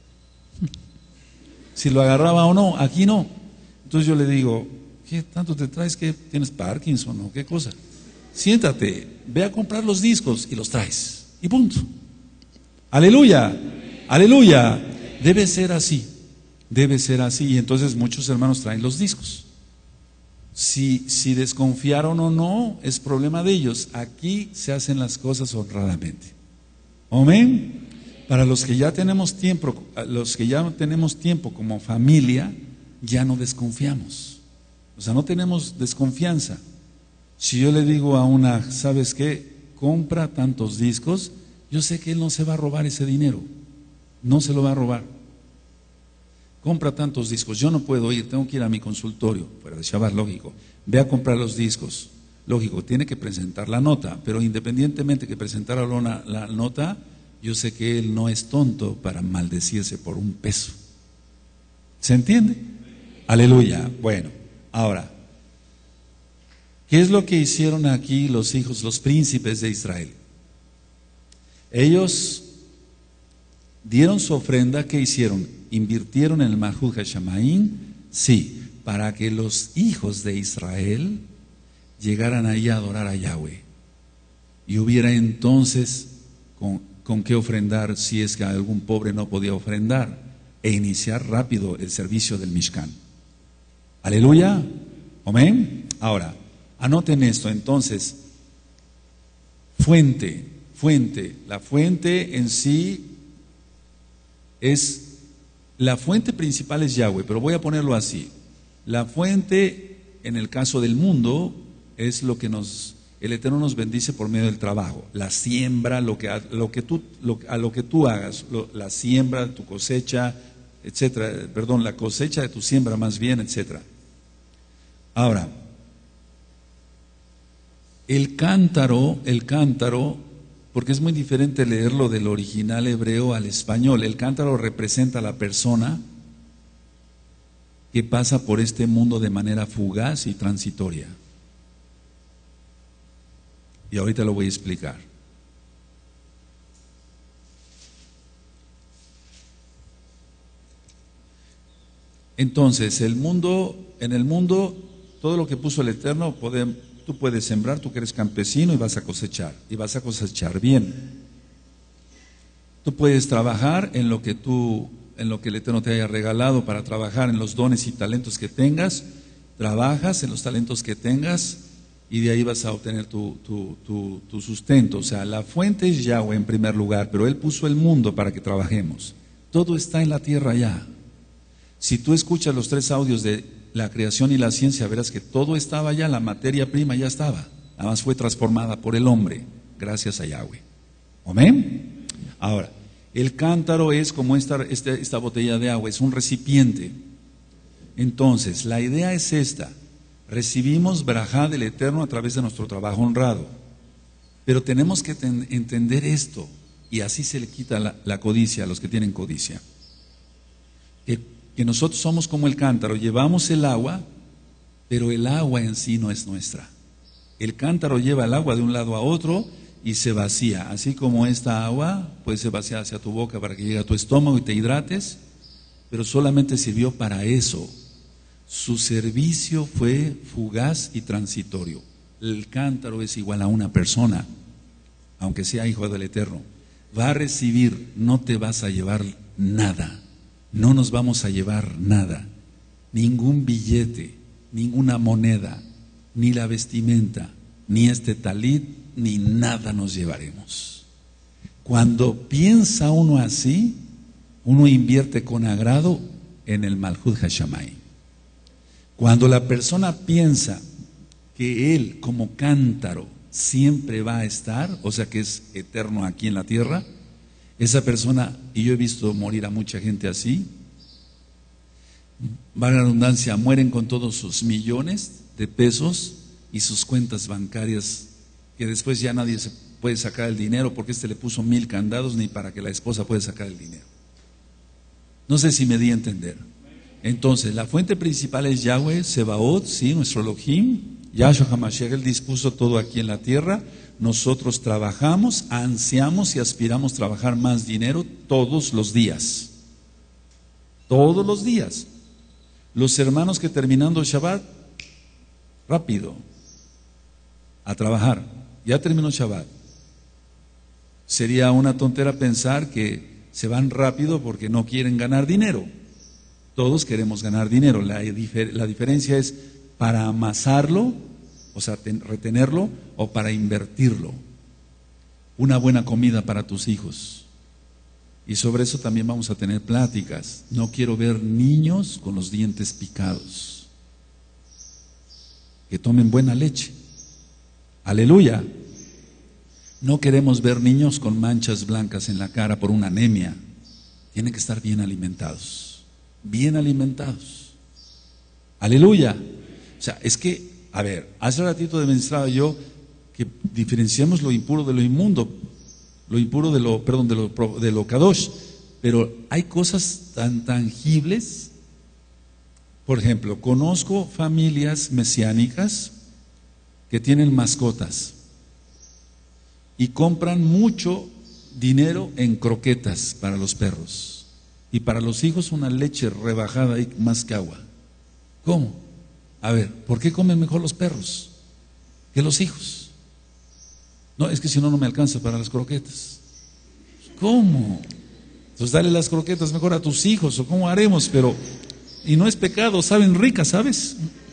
Si lo agarraba o no, aquí no. Entonces yo le digo, ¿qué tanto te traes? ¿Que tienes Parkinson o qué cosa? Siéntate, ve a comprar los discos y los traes. Y punto. Aleluya, aleluya. Debe ser así, debe ser así. Y entonces muchos hermanos traen los discos. Si, si desconfiaron o no, es problema de ellos. Aquí se hacen las cosas honradamente. Amén. Para los que ya tenemos tiempo, los que ya tenemos tiempo como familia, ya no desconfiamos. O sea, no tenemos desconfianza. Si yo le digo a una, ¿sabes qué? Compra tantos discos, yo sé que él no se va a robar ese dinero. No se lo va a robar. Compra tantos discos, yo no puedo ir, tengo que ir a mi consultorio, fuera de Shabbat, lógico. Ve a comprar los discos. Lógico, tiene que presentar la nota, pero independientemente que presentara la, la nota, yo sé que él no es tonto para maldecirse por un peso. ¿Se entiende? Aleluya. Bueno, ahora, ¿qué es lo que hicieron aquí los hijos, los príncipes de Israel? Ellos dieron su ofrenda. ¿Qué hicieron? ¿Invirtieron en el Malhut Hashamaim? Sí, para que los hijos de Israel llegaran ahí a adorar a Yahweh. Y hubiera entonces con, con qué ofrendar si es que algún pobre no podía ofrendar, e iniciar rápido el servicio del Mishkan. Aleluya. Amén. Ahora, anoten esto entonces. Fuente, fuente. La fuente en sí es, la fuente principal es Yahweh, pero voy a ponerlo así. La fuente, en el caso del mundo, es lo que nos, el Eterno nos bendice por medio del trabajo. La siembra, lo que, lo que tú, lo, a lo que tú hagas, lo, la siembra, tu cosecha, etcétera. Perdón, la cosecha de tu siembra más bien, etcétera. Ahora, el cántaro, el cántaro, porque es muy diferente leerlo del original hebreo al español. El cántaro representa a la persona que pasa por este mundo de manera fugaz y transitoria. Y ahorita lo voy a explicar. Entonces, el mundo, en el mundo, todo lo que puso el Eterno, podemos, tú puedes sembrar, tú que eres campesino y vas a cosechar, y vas a cosechar bien. Tú puedes trabajar en lo que tú, en lo que el Eterno te haya regalado para trabajar, en los dones y talentos que tengas, trabajas en los talentos que tengas, y de ahí vas a obtener tu, tu, tu, tu sustento. O sea, la fuente es Yahweh en primer lugar, pero Él puso el mundo para que trabajemos. Todo está en la tierra ya. Si tú escuchas los tres audios de la creación y la ciencia, verás que todo estaba ya, la materia prima ya estaba, nada más fue transformada por el hombre, gracias a Yahweh. ¿Amén? Ahora, el cántaro es como esta, esta, esta botella de agua, es un recipiente. Entonces, la idea es esta: recibimos brajá del Eterno a través de nuestro trabajo honrado, pero tenemos que ten, entender esto. Y así se le quita la, la codicia a los que tienen codicia. Que, que nosotros somos como el cántaro, llevamos el agua, pero el agua en sí no es nuestra. El cántaro lleva el agua de un lado a otro y se vacía, así como esta agua puede ser vaciada hacia tu boca para que llegue a tu estómago y te hidrates, pero solamente sirvió para eso. Su servicio fue fugaz y transitorio. El cántaro es igual a una persona, aunque sea hijo del Eterno. Va a recibir, no te vas a llevar nada, no nos vamos a llevar nada, ningún billete, ninguna moneda, ni la vestimenta, ni este talit, ni nada nos llevaremos. Cuando piensa uno así, uno invierte con agrado en el Malhut Hashamay. Cuando la persona piensa que él como cántaro siempre va a estar, o sea que es eterno aquí en la tierra, esa persona, y yo he visto morir a mucha gente así, valga la redundancia, mueren con todos sus millones de pesos y sus cuentas bancarias, que después ya nadie se puede sacar el dinero porque este le puso mil candados ni para que la esposa pueda sacar el dinero. No sé si me di a entender. Entonces, la fuente principal es Yahweh, Sebaot, sí, nuestro Elohim, Yahshua HaMashiach. Él dispuso todo aquí en la tierra. Nosotros trabajamos, ansiamos y aspiramos a trabajar más dinero todos los días. Todos los días. Los hermanos que terminando Shabbat, rápido, a trabajar. Ya terminó Shabbat. Sería una tontera pensar que se van rápido porque no quieren ganar dinero. Todos queremos ganar dinero. La, difer- la diferencia es para amasarlo, o sea, ten- retenerlo, o para invertirlo. Una buena comida para tus hijos. Y sobre eso también vamos a tener pláticas. No quiero ver niños con los dientes picados. Que tomen buena leche. Aleluya. No queremos ver niños con manchas blancas en la cara por una anemia. Tienen que estar bien alimentados. Bien alimentados. Aleluya. O sea, es que, a ver, hace ratito demostraba yo que diferenciamos lo impuro de lo inmundo, lo impuro de lo, perdón, de lo, de lo kadosh, pero hay cosas tan tangibles. Por ejemplo, conozco familias mesiánicas que tienen mascotas y compran mucho dinero en croquetas para los perros. Y para los hijos una leche rebajada y más que agua. ¿Cómo? A ver, ¿por qué comen mejor los perros que los hijos? No, es que si no, no me alcanza para las croquetas. ¿Cómo? Entonces dale las croquetas mejor a tus hijos, o cómo haremos, pero, y no es pecado, saben ricas, ¿sabes?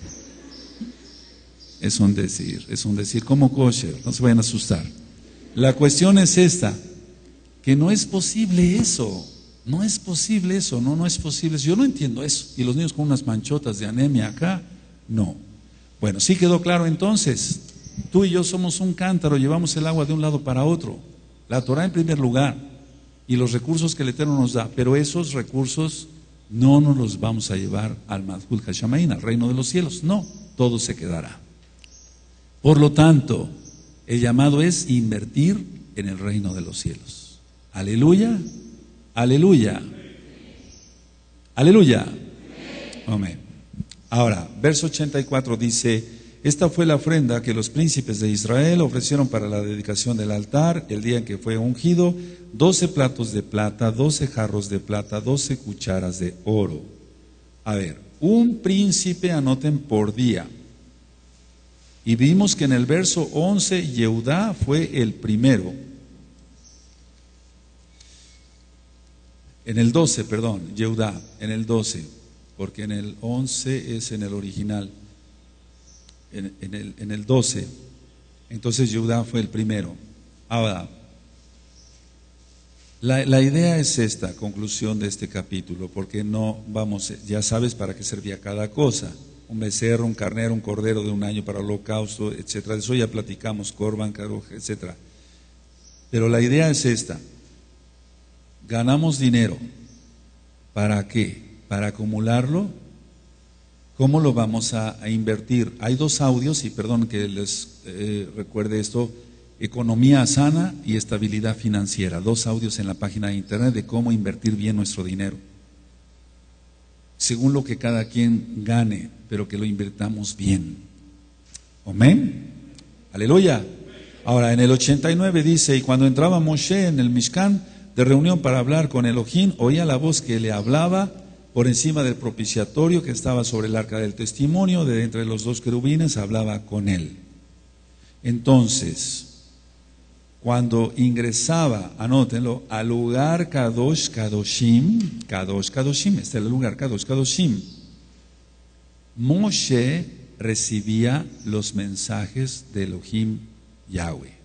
Es un decir, es un decir, como kosher, no se vayan a asustar. La cuestión es esta, que no es posible eso. No es posible eso, no, no es posible eso. Yo no entiendo eso. Y los niños con unas manchotas de anemia acá, no. Bueno, sí quedó claro entonces. Tú y yo somos un cántaro, llevamos el agua de un lado para otro. La Torah en primer lugar y los recursos que el Eterno nos da. Pero esos recursos no nos los vamos a llevar al Malhut Hashamayim, al reino de los cielos. No, todo se quedará. Por lo tanto, el llamado es invertir en el reino de los cielos. Aleluya. Aleluya. Aleluya. Amén. Ahora, verso ochenta y cuatro dice: esta fue la ofrenda que los príncipes de Israel ofrecieron para la dedicación del altar el día en que fue ungido: doce platos de plata, doce jarros de plata, doce cucharas de oro. A ver, un príncipe, anoten, por día. Y vimos que en el verso once Yehudá fue el primero. En el doce, perdón, Yehudá, en el doce, porque en el once es en el original, en, en, el, en el doce, entonces Yehudá fue el primero. Ahora, la, la idea es esta, conclusión de este capítulo, porque no vamos, ya sabes para qué servía cada cosa, un becerro, un carnero, un cordero de un año para el holocausto, etcétera. De eso ya platicamos, corban, caruj, etcétera. Pero la idea es esta. Ganamos dinero. ¿Para qué? Para acumularlo. ¿Cómo lo vamos a, a invertir? Hay dos audios, y perdón que les eh, recuerde esto. Economía sana y estabilidad financiera. Dos audios en la página de internet de cómo invertir bien nuestro dinero. Según lo que cada quien gane, pero que lo invirtamos bien. Amén. Aleluya. Ahora, en el ochenta y nueve dice, y cuando entraba Moshe en el Mishkan de reunión para hablar con Elohim, oía la voz que le hablaba por encima del propiciatorio que estaba sobre el arca del testimonio, de entre los dos querubines hablaba con él. Entonces, cuando ingresaba, anótenlo, al lugar Kadosh Kadoshim, Kadosh Kadoshim, este es el lugar Kadosh Kadoshim, Moshe recibía los mensajes de Elohim Yahweh.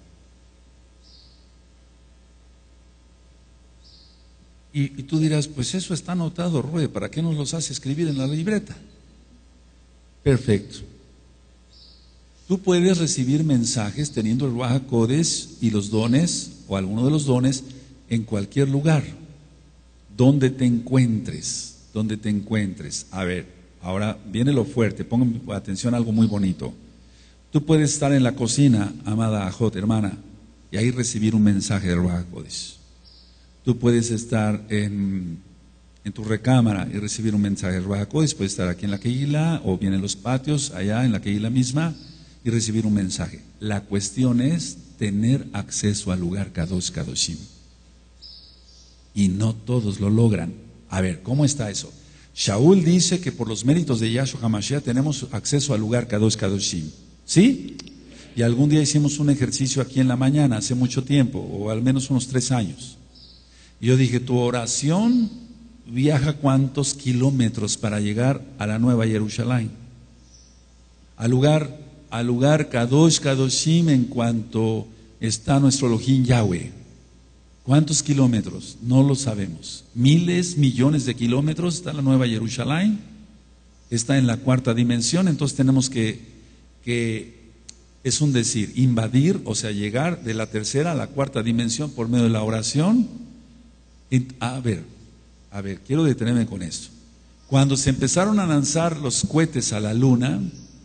Y, y tú dirás, pues eso está anotado, Roe, ¿para qué nos los hace escribir en la libreta? Perfecto. Tú puedes recibir mensajes teniendo el Ruach HaKodesh y los dones, o alguno de los dones, en cualquier lugar, donde te encuentres, donde te encuentres. A ver, ahora viene lo fuerte, pongan atención a algo muy bonito. Tú puedes estar en la cocina, amada Ajot, hermana, y ahí recibir un mensaje del Ruach HaKodesh. Tú puedes estar en, en tu recámara y recibir un mensaje del Ruach HaKodesh, puedes estar aquí en la Kehilá, o bien en los patios, allá en la Kehilá misma, y recibir un mensaje. La cuestión es tener acceso al lugar Kadosh Kadoshim. Y no todos lo logran. A ver, ¿cómo está eso? Shaul dice que por los méritos de Yahshua HaMashiach tenemos acceso al lugar Kadosh Kadoshim. ¿Sí? Y algún día hicimos un ejercicio aquí en la mañana, hace mucho tiempo, o al menos unos tres años. Y yo dije, tu oración viaja cuántos kilómetros para llegar a la Nueva Jerusalén. Al lugar al lugar Kadosh Kadoshim en cuanto está nuestro Elohim Yahweh. ¿Cuántos kilómetros? No lo sabemos. Miles, millones de kilómetros. Está la Nueva Jerusalén, está en la cuarta dimensión. Entonces tenemos que, que es un decir, invadir, o sea, llegar de la tercera a la cuarta dimensión por medio de la oración. A ver, a ver, quiero detenerme con esto. Cuando se empezaron a lanzar los cohetes a la luna,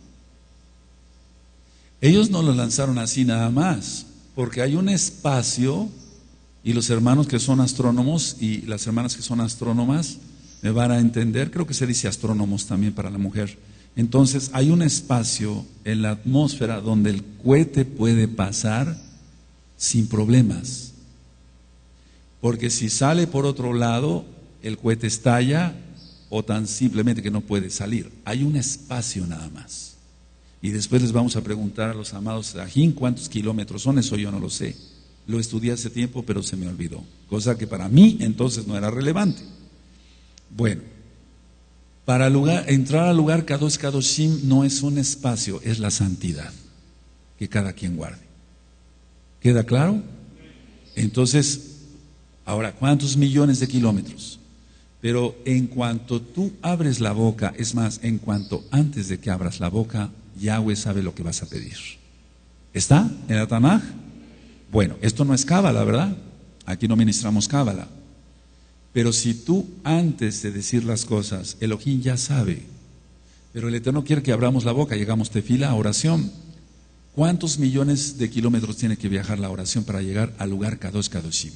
ellos no lo lanzaron así nada más, porque hay un espacio, y los hermanos que son astrónomos y las hermanas que son astrónomas me van a entender, creo que se dice astrónomos también para la mujer. Entonces hay un espacio en la atmósfera donde el cohete puede pasar sin problemas, porque si sale por otro lado, el cohete estalla o tan simplemente que no puede salir. Hay un espacio nada más. Y después les vamos a preguntar a los amados Sajín cuántos kilómetros son, eso yo no lo sé. Lo estudié hace tiempo, pero se me olvidó. Cosa que para mí entonces no era relevante. Bueno, para lugar, entrar al lugar Kadosh Kadoshim no es un espacio, es la santidad que cada quien guarde. ¿Queda claro? Entonces, ahora, ¿cuántos millones de kilómetros? Pero en cuanto tú abres la boca, es más, en cuanto antes de que abras la boca, Yahweh sabe lo que vas a pedir. ¿Está en la Tanaj? Bueno, esto no es cábala, ¿verdad? Aquí no ministramos cábala. Pero si tú antes de decir las cosas, Elohim ya sabe, pero el Eterno quiere que abramos la boca, llegamos tefila, oración. ¿Cuántos millones de kilómetros tiene que viajar la oración para llegar al lugar Kadosh Kadoshim?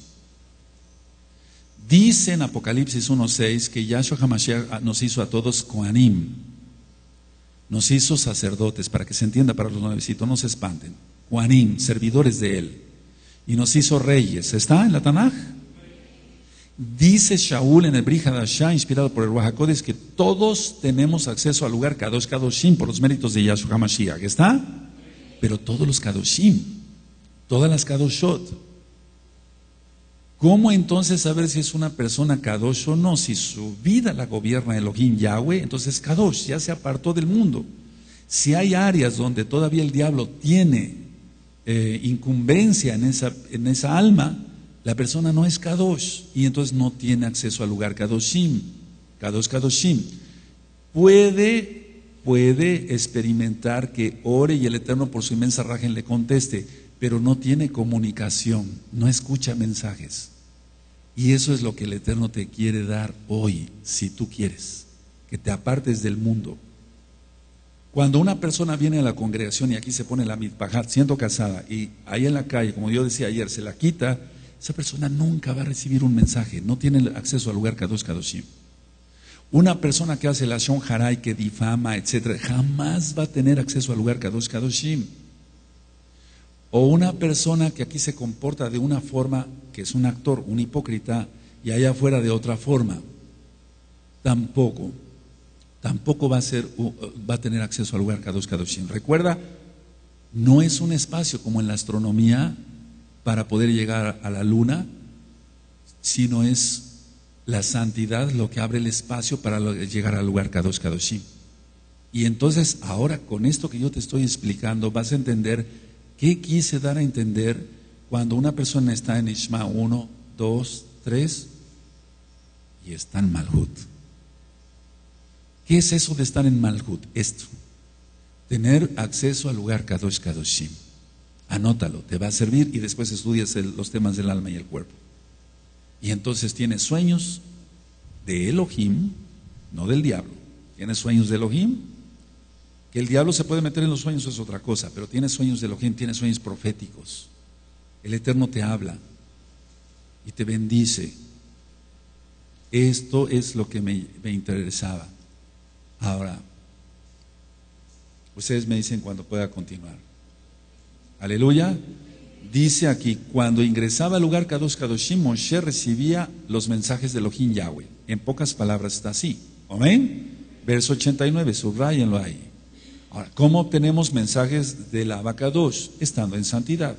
Dice en Apocalipsis uno seis que Yahshua HaMashiach nos hizo a todos Kohanim. Nos hizo sacerdotes, para que se entienda para los nuevecitos, no se espanten. Kohanim, servidores de él. Y nos hizo reyes. ¿Está en la Tanaj? Dice Shaul en el Brit Hadashah, inspirado por el Ruach HaKodesh, que todos tenemos acceso al lugar Kadosh Kadoshim por los méritos de Yahshua HaMashiach. ¿Está? Pero todos los Kadoshim, todas las Kadoshot. ¿Cómo entonces saber si es una persona Kadosh o no? Si su vida la gobierna Elohim Yahweh, entonces Kadosh, ya se apartó del mundo. Si hay áreas donde todavía el diablo tiene eh, incumbencia en esa, en esa alma, la persona no es Kadosh y entonces no tiene acceso al lugar Kadoshim, Kadosh Kadoshim. Puede, puede experimentar que ore y el Eterno por su inmensa rajen le conteste, pero no tiene comunicación, no escucha mensajes. Y eso es lo que el Eterno te quiere dar hoy, si tú quieres, que te apartes del mundo. Cuando una persona viene a la congregación y aquí se pone la mitpajat, siendo casada, y ahí en la calle, como yo decía ayer, se la quita, esa persona nunca va a recibir un mensaje, no tiene acceso al lugar Kadosh Kadoshim. Una persona que hace la Shon Harai, que difama, etcétera, jamás va a tener acceso al lugar Kadosh Kadoshim. O una persona que aquí se comporta de una forma, que es un actor, un hipócrita, y allá afuera de otra forma, tampoco, tampoco va a ser, va a tener acceso al lugar Kadosh Kadoshim. Recuerda, no es un espacio como en la astronomía para poder llegar a la luna, sino es la santidad lo que abre el espacio para llegar al lugar Kadosh Kadoshim. Y entonces ahora con esto que yo te estoy explicando vas a entender qué quise dar a entender cuando una persona está en Ishma uno, dos, tres y está en Malhut. ¿Qué es eso de estar en Malhut? Esto, tener acceso al lugar Kadosh Kadoshim. Anótalo, te va a servir y después estudias el, los temas del alma y el cuerpo. Y entonces tienes sueños de Elohim, no del diablo. Tienes sueños de Elohim. Que el diablo se puede meter en los sueños es otra cosa, pero tienes sueños de Elohim, tienes sueños proféticos. El Eterno te habla y te bendice. Esto es lo que me, me interesaba. Ahora, ustedes me dicen cuando pueda continuar. Aleluya. Dice aquí, cuando ingresaba al lugar Kadosh Kadoshim, Moshe recibía los mensajes de Elohim Yahweh. En pocas palabras está así. Amén. Verso ochenta y nueve, subrayenlo ahí. Ahora, ¿cómo obtenemos mensajes del Abacadosh? Estando en santidad.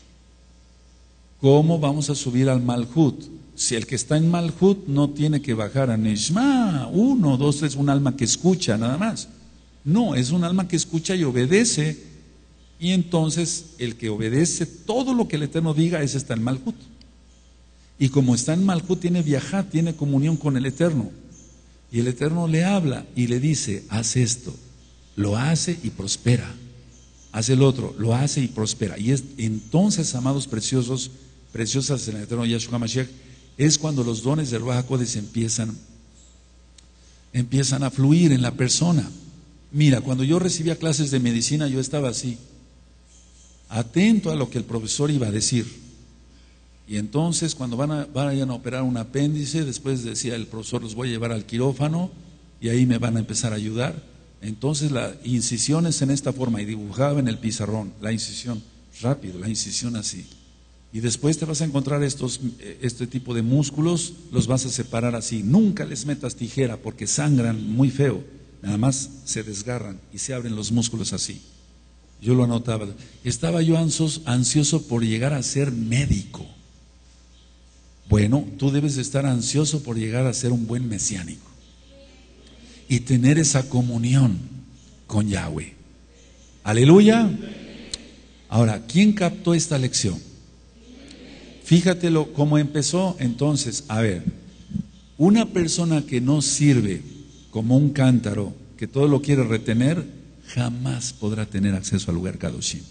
¿Cómo vamos a subir al Malhut? Si el que está en Malhut no tiene que bajar a Neshma, uno, dos, tres, un alma que escucha nada más. No, es un alma que escucha y obedece. Y entonces el que obedece todo lo que el Eterno diga, ese está en Malhut. Y como está en Malhut, tiene viajá, tiene comunión con el Eterno. Y el Eterno le habla y le dice, haz esto. Lo hace y prospera. Hace el otro, lo hace y prospera. Y es, entonces, amados preciosos, preciosas en el Eterno Yahshua Mashiach, es cuando los dones del Ruach HaKodesh empiezan, empiezan a fluir en la persona. Mira, cuando yo recibía clases de medicina, yo estaba así, atento a lo que el profesor iba a decir. Y entonces cuando van a, vayan a operar un apéndice, después decía el profesor, los voy a llevar al quirófano y ahí me van a empezar a ayudar. Entonces la incisión es en esta forma y dibujaba en el pizarrón la incisión, rápido, la incisión así. Y después te vas a encontrar estos, este tipo de músculos, los vas a separar así. Nunca les metas tijera porque sangran muy feo, nada más se desgarran y se abren los músculos así. Yo lo anotaba. Estaba yo ansioso, ansioso por llegar a ser médico. Bueno, tú debes de estar ansioso por llegar a ser un buen mesiánico y tener esa comunión con Yahweh. Aleluya. Ahora, ¿quién captó esta lección? Fíjatelo cómo empezó. Entonces, a ver, una persona que no sirve como un cántaro, que todo lo quiere retener, jamás podrá tener acceso al lugar Kadoshim.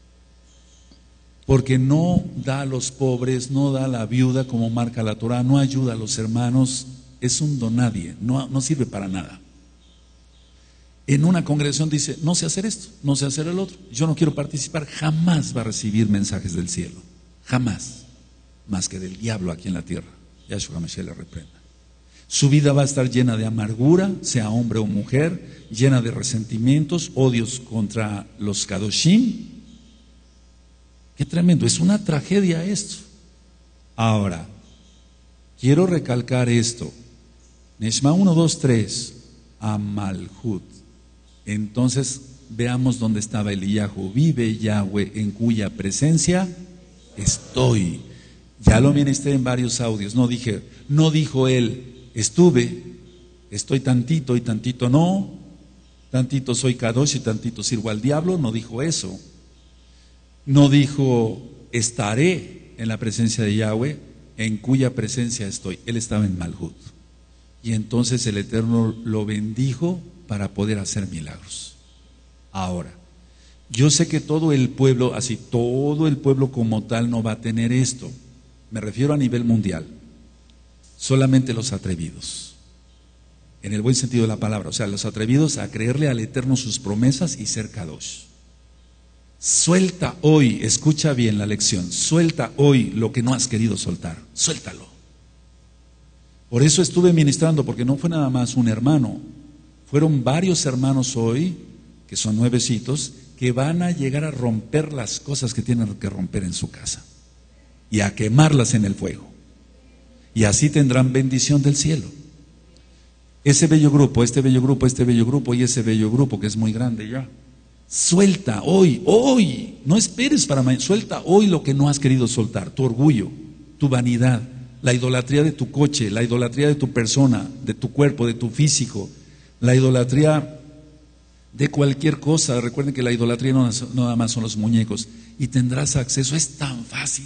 Porque no da a los pobres, no da a la viuda como marca la Torah, no ayuda a los hermanos, es un donadie, no, no sirve para nada. En una congregación dice, no sé hacer esto, no sé hacer el otro, yo no quiero participar, jamás va a recibir mensajes del cielo, jamás, más que del diablo aquí en la tierra. Yahshua Mashiach le reprenda. Su vida va a estar llena de amargura, sea hombre o mujer, llena de resentimientos, odios contra los Kadoshim. Qué tremendo, es una tragedia esto. Ahora, quiero recalcar esto. Neshma uno, dos, tres, a Malhut. Entonces, veamos dónde estaba Eliyahu. Vive Yahweh en cuya presencia estoy. Ya lo ministré en varios audios. No dije, no dijo él, estuve, estoy tantito y tantito no, tantito soy Kadosh y tantito sirvo al diablo. No dijo eso. No dijo, estaré en la presencia de Yahweh, en cuya presencia estoy. Él estaba en Malhut. Y entonces el Eterno lo bendijo para poder hacer milagros. Ahora, yo sé que todo el pueblo, así todo el pueblo como tal no va a tener esto. Me refiero a nivel mundial. Solamente los atrevidos. en el buen sentido de la palabra, o sea, los atrevidos a creerle al Eterno sus promesas y ser kadosh. Suelta hoy, escucha bien la lección, suelta hoy lo que no has querido soltar, suéltalo. Por eso estuve ministrando, porque no fue nada más un hermano, fueron varios hermanos hoy, que son nuevecitos, que van a llegar a romper las cosas que tienen que romper en su casa y a quemarlas en el fuego. Y así tendrán bendición del cielo. Ese bello grupo, este bello grupo, este bello grupo y ese bello grupo que es muy grande ya. Suelta hoy, hoy, no esperes para mañana, suelta hoy lo que no has querido soltar, tu orgullo, tu vanidad, la idolatría de tu coche, la idolatría de tu persona, de tu cuerpo, de tu físico, la idolatría de cualquier cosa. Recuerden que la idolatría no nada más son los muñecos, y tendrás acceso, es tan fácil.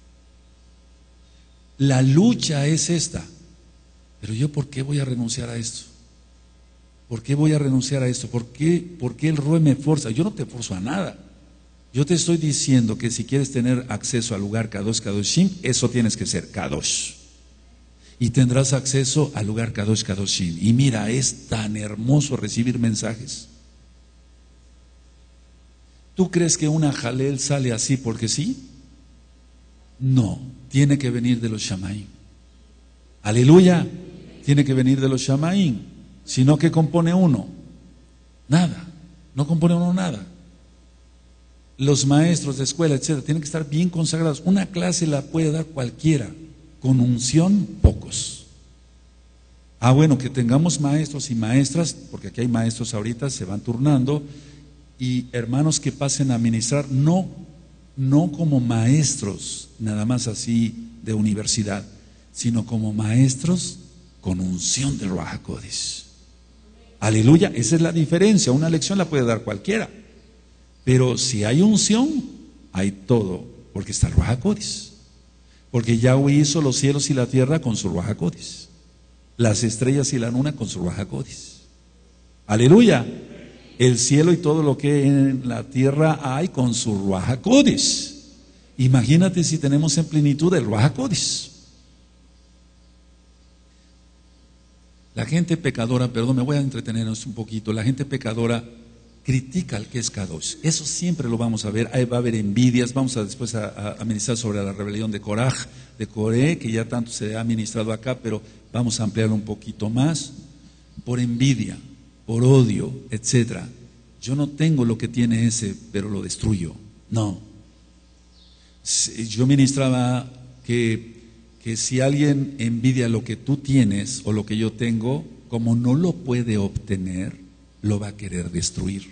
La lucha es esta, pero yo ¿por qué voy a renunciar a esto? ¿Por qué voy a renunciar a esto? ¿Por qué, por qué el Roe me forza? Yo no te forzo a nada. Yo te estoy diciendo que si quieres tener acceso al lugar Kadosh Kadoshim, eso tienes que ser Kadosh. Y tendrás acceso al lugar Kadosh Kadoshim. Y mira, es tan hermoso recibir mensajes. ¿Tú crees que una jalel sale así porque sí? No, tiene que venir de los Shamaim. Aleluya, tiene que venir de los Shamaim. Sino que compone uno, nada, no compone uno nada. Los maestros de escuela, etcétera, tienen que estar bien consagrados. Una clase la puede dar cualquiera, con unción, pocos. Ah, bueno, que tengamos maestros y maestras, porque aquí hay maestros ahorita, se van turnando, y hermanos que pasen a ministrar, no, no como maestros, nada más así de universidad, sino como maestros con unción del Ruach HaKodesh. Aleluya, esa es la diferencia. Una lección la puede dar cualquiera, pero si hay unción, hay todo, porque está el Ruach HaKodesh. Porque Yahweh hizo los cielos y la tierra con su Ruach HaKodesh, las estrellas y la luna con su Ruach HaKodesh. Aleluya, el cielo y todo lo que en la tierra hay con su Ruach HaKodesh. Imagínate si tenemos en plenitud el Ruach HaKodesh. La gente pecadora, perdón, me voy a entretenernos un poquito. La gente pecadora critica al que es Kadosh. Eso siempre lo vamos a ver. Ahí va a haber envidias. Vamos a después a, a ministrar sobre la rebelión de Koraj, de Coré, que ya tanto se ha ministrado acá, pero vamos a ampliarlo un poquito más. Por envidia, por odio, etcétera. Yo no tengo lo que tiene ese, pero lo destruyo. No. Yo ministraba que que si alguien envidia lo que tú tienes o lo que yo tengo, como no lo puede obtener, lo va a querer destruir.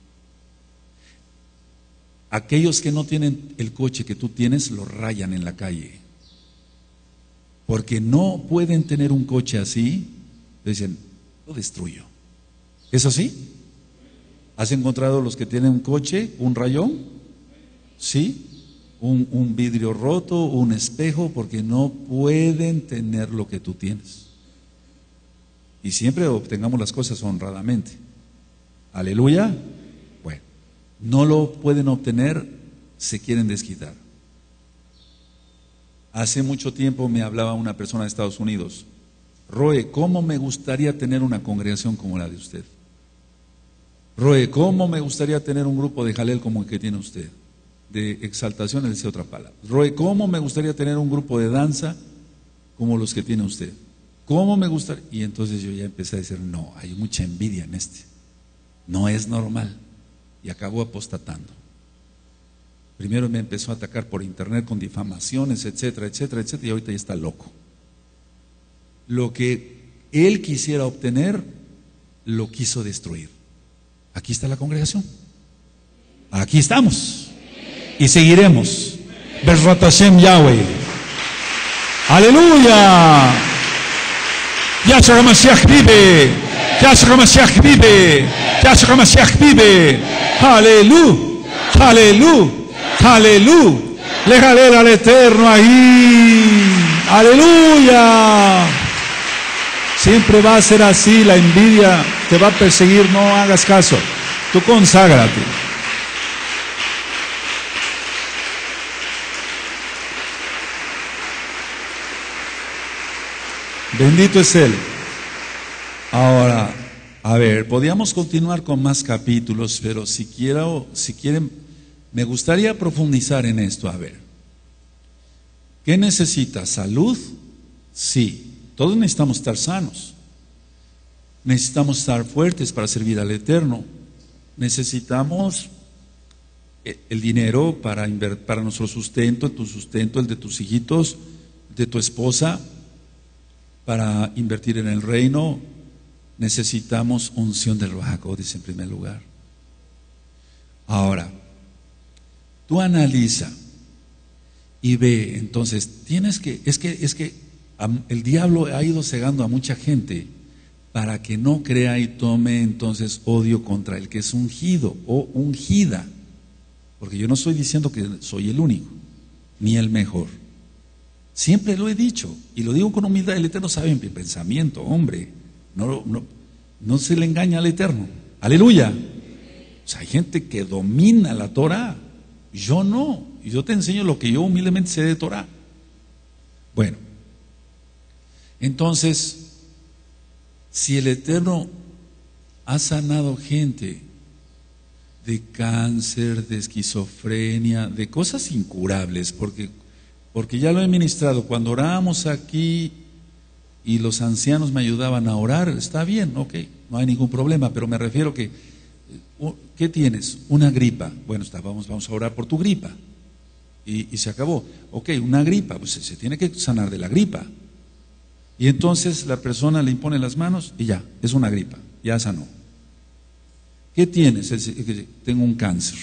Aquellos que no tienen el coche que tú tienes, lo rayan en la calle, porque no pueden tener un coche así. Dicen, lo destruyo. ¿Es así? ¿Has encontrado los que tienen un coche, un rayón? ¿Sí? Un, un vidrio roto, un espejo, porque no pueden tener lo que tú tienes. Y siempre obtengamos las cosas honradamente. Aleluya. Bueno, no lo pueden obtener, se quieren desquitar. Hace mucho tiempo me hablaba una persona de Estados Unidos. Roe, ¿cómo me gustaría tener una congregación como la de usted? Roe, ¿cómo me gustaría tener un grupo de jalel como el que tiene usted? De exaltación, él dice otra palabra. Roe, ¿cómo me gustaría tener un grupo de danza como los que tiene usted? ¿Cómo me gustaría? Y entonces yo ya empecé a decir, no, hay mucha envidia en este. No es normal. Y acabó apostatando. Primero me empezó a atacar por internet con difamaciones, etcétera, etcétera, etcétera, y ahorita ya está loco. Lo que él quisiera obtener, lo quiso destruir. Aquí está la congregación. Aquí estamos. Y seguiremos. Bezrat Hashem Yahweh. Aleluya. Yahshua HaMashiach vive. Yahshua HaMashiach vive. Yahshua HaMashiach vive. Aleluya. Aleluya. Aleluya. Le jalel al Eterno ahí. Aleluya. Siempre va a ser así. La envidia te va a perseguir. No hagas caso. Tú conságrate. Bendito es Él. Ahora, a ver, podríamos continuar con más capítulos, pero si quiero, si quieren, me gustaría profundizar en esto. A ver, ¿qué necesitas? ¿Salud? Sí, todos necesitamos estar sanos. Necesitamos estar fuertes para servir al Eterno. Necesitamos el dinero para, para nuestro sustento, tu sustento, el de tus hijitos, de tu esposa, para invertir en el reino. Necesitamos unción del Ruach HaKodesh en primer lugar. Ahora, tú analiza y ve, entonces, tienes que, es que, es que el diablo ha ido cegando a mucha gente para que no crea y tome entonces odio contra el que es ungido o ungida. Porque yo no estoy diciendo que soy el único, ni el mejor. Siempre lo he dicho, y lo digo con humildad. El Eterno sabe mi pensamiento, hombre. No, no, no se le engaña al Eterno. Aleluya. O sea, hay gente que domina la Torah. Yo no. Y yo te enseño lo que yo humildemente sé de Torah. Bueno, entonces, si el Eterno ha sanado gente de cáncer, de esquizofrenia, de cosas incurables, porque, porque ya lo he ministrado, cuando orábamos aquí y los ancianos me ayudaban a orar, está bien, ok, no hay ningún problema, pero me refiero que, ¿qué tienes? Una gripa. Bueno, está, vamos, vamos a orar por tu gripa. Y, y se acabó. Ok, una gripa, pues se, se tiene que sanar de la gripa. Y entonces la persona le impone las manos y ya, es una gripa, ya sanó. ¿Qué tienes? Tengo un cáncer.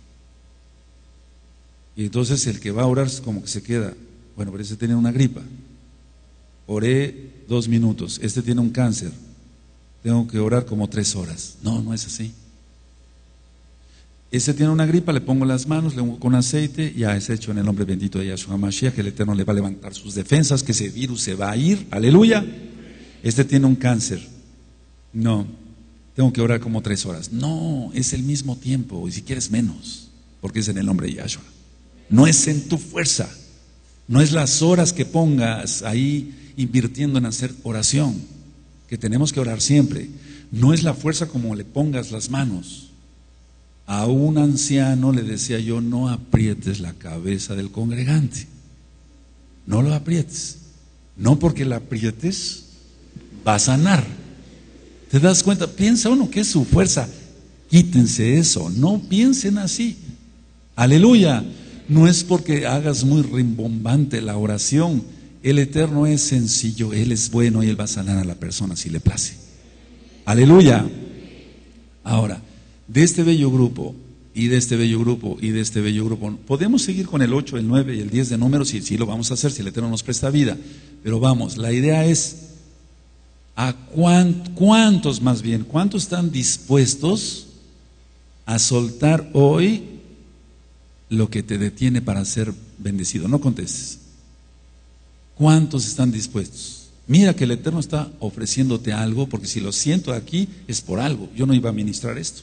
Y entonces el que va a orar como que se queda, bueno, pero ese tiene una gripa. Oré dos minutos, este tiene un cáncer, tengo que orar como tres horas. No, no es así. Ese tiene una gripa, le pongo las manos, le ungo con aceite, ya es hecho en el nombre bendito de Yahshua Mashiach, que el Eterno le va a levantar sus defensas, que ese virus se va a ir, aleluya. Este tiene un cáncer, no, tengo que orar como tres horas. No, es el mismo tiempo, y si quieres menos, porque es en el nombre de Yahshua. No es en tu fuerza, no es las horas que pongas ahí invirtiendo en hacer oración, que tenemos que orar siempre. No es la fuerza como le pongas las manos. A un anciano le decía yo, no aprietes la cabeza del congregante, no lo aprietes, no porque la aprietes va a sanar. ¿Te das cuenta? Piensa uno que es su fuerza, quítense eso, no piensen así, aleluya. No es porque hagas muy rimbombante la oración, el Eterno es sencillo, Él es bueno y Él va a sanar a la persona si le place, aleluya. Ahora, de este bello grupo, y de este bello grupo, y de este bello grupo, podemos seguir con el ocho, el nueve y el diez de números, y sí lo vamos a hacer si el Eterno nos presta vida, pero vamos, la idea es, ¿a cuántos, cuántos más bien, cuántos están dispuestos a soltar hoy lo que te detiene para ser bendecido? No contestes. ¿Cuántos están dispuestos? Mira que el Eterno está ofreciéndote algo, porque si lo siento aquí es por algo, yo no iba a ministrar esto.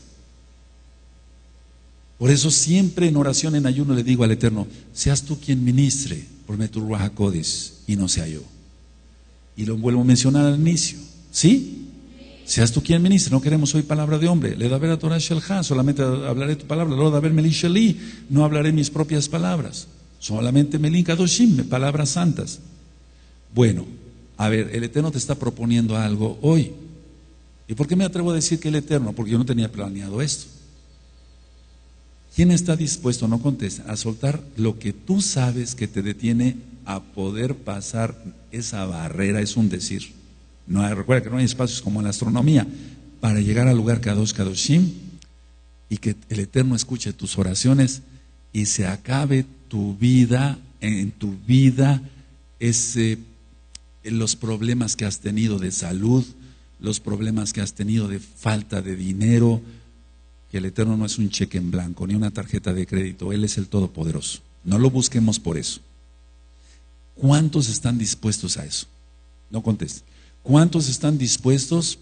Por eso siempre en oración, en ayuno le digo al Eterno, seas tú quien ministre por medio tu Ruach HaKodesh y no sea yo. Y lo vuelvo a mencionar al inicio, ¿sí? Seas tú quien ministre, no queremos hoy palabra de hombre. Le da ver a Torah Shelha, solamente hablaré tu palabra. Lo da ver Melí Sheli, no hablaré mis propias palabras. Solamente Melí Kadoshim, palabras santas. Bueno, a ver, el Eterno te está proponiendo algo hoy. ¿Y por qué me atrevo a decir que el Eterno? Porque yo no tenía planeado esto. ¿Quién está dispuesto, no contesta, a soltar lo que tú sabes que te detiene a poder pasar esa barrera? Es un decir. No hay, recuerda que no hay espacios como en la astronomía para llegar al lugar Kadosh Kadoshim y que el Eterno escuche tus oraciones y se acabe tu vida, en tu vida, ese, los problemas que has tenido de salud, los problemas que has tenido de falta de dinero. Que el Eterno no es un cheque en blanco, ni una tarjeta de crédito, Él es el Todopoderoso. No lo busquemos por eso. ¿Cuántos están dispuestos a eso? No contesten. ¿Cuántos están dispuestos,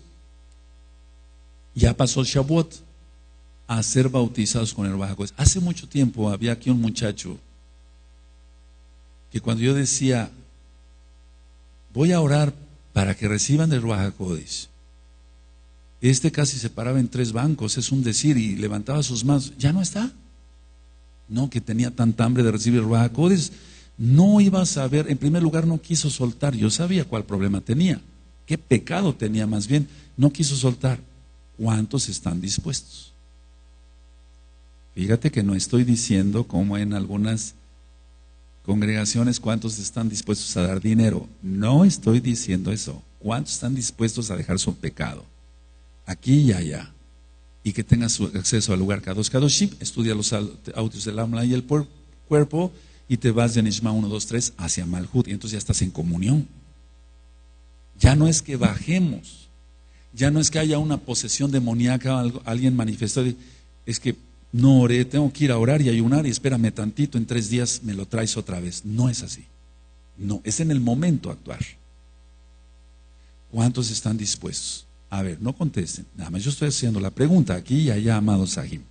ya pasó Shavuot, a ser bautizados con el Ruach HaKodesh? Hace mucho tiempo había aquí un muchacho que cuando yo decía, voy a orar para que reciban el Ruach HaKodesh, Este casi se paraba en tres bancos, es un decir, y levantaba sus manos. Ya no está. No, que tenía tanta hambre de recibir Ruach HaKodesh. No iba a saber, en primer lugar no quiso soltar. Yo sabía cuál problema tenía, qué pecado tenía más bien. No quiso soltar. ¿Cuántos están dispuestos? Fíjate que no estoy diciendo como en algunas congregaciones cuántos están dispuestos a dar dinero. No estoy diciendo eso. ¿Cuántos están dispuestos a dejar su pecado? Aquí y allá. Y que tengas su acceso al lugar Kadosh Kadoshim. Estudia los audios del alma y el cuerpo y te vas de Nishma uno, dos, tres hacia Malhut. Y entonces ya estás en comunión. Ya no es que bajemos. Ya no es que haya una posesión demoníaca. Alguien manifestó. Es que no oré, tengo que ir a orar y ayunar y espérame tantito, en tres días me lo traes otra vez. No es así. No, es en el momento actuar. ¿Cuántos están dispuestos? A ver, no contesten. Nada más yo estoy haciendo la pregunta aquí y allá, amado Sahim.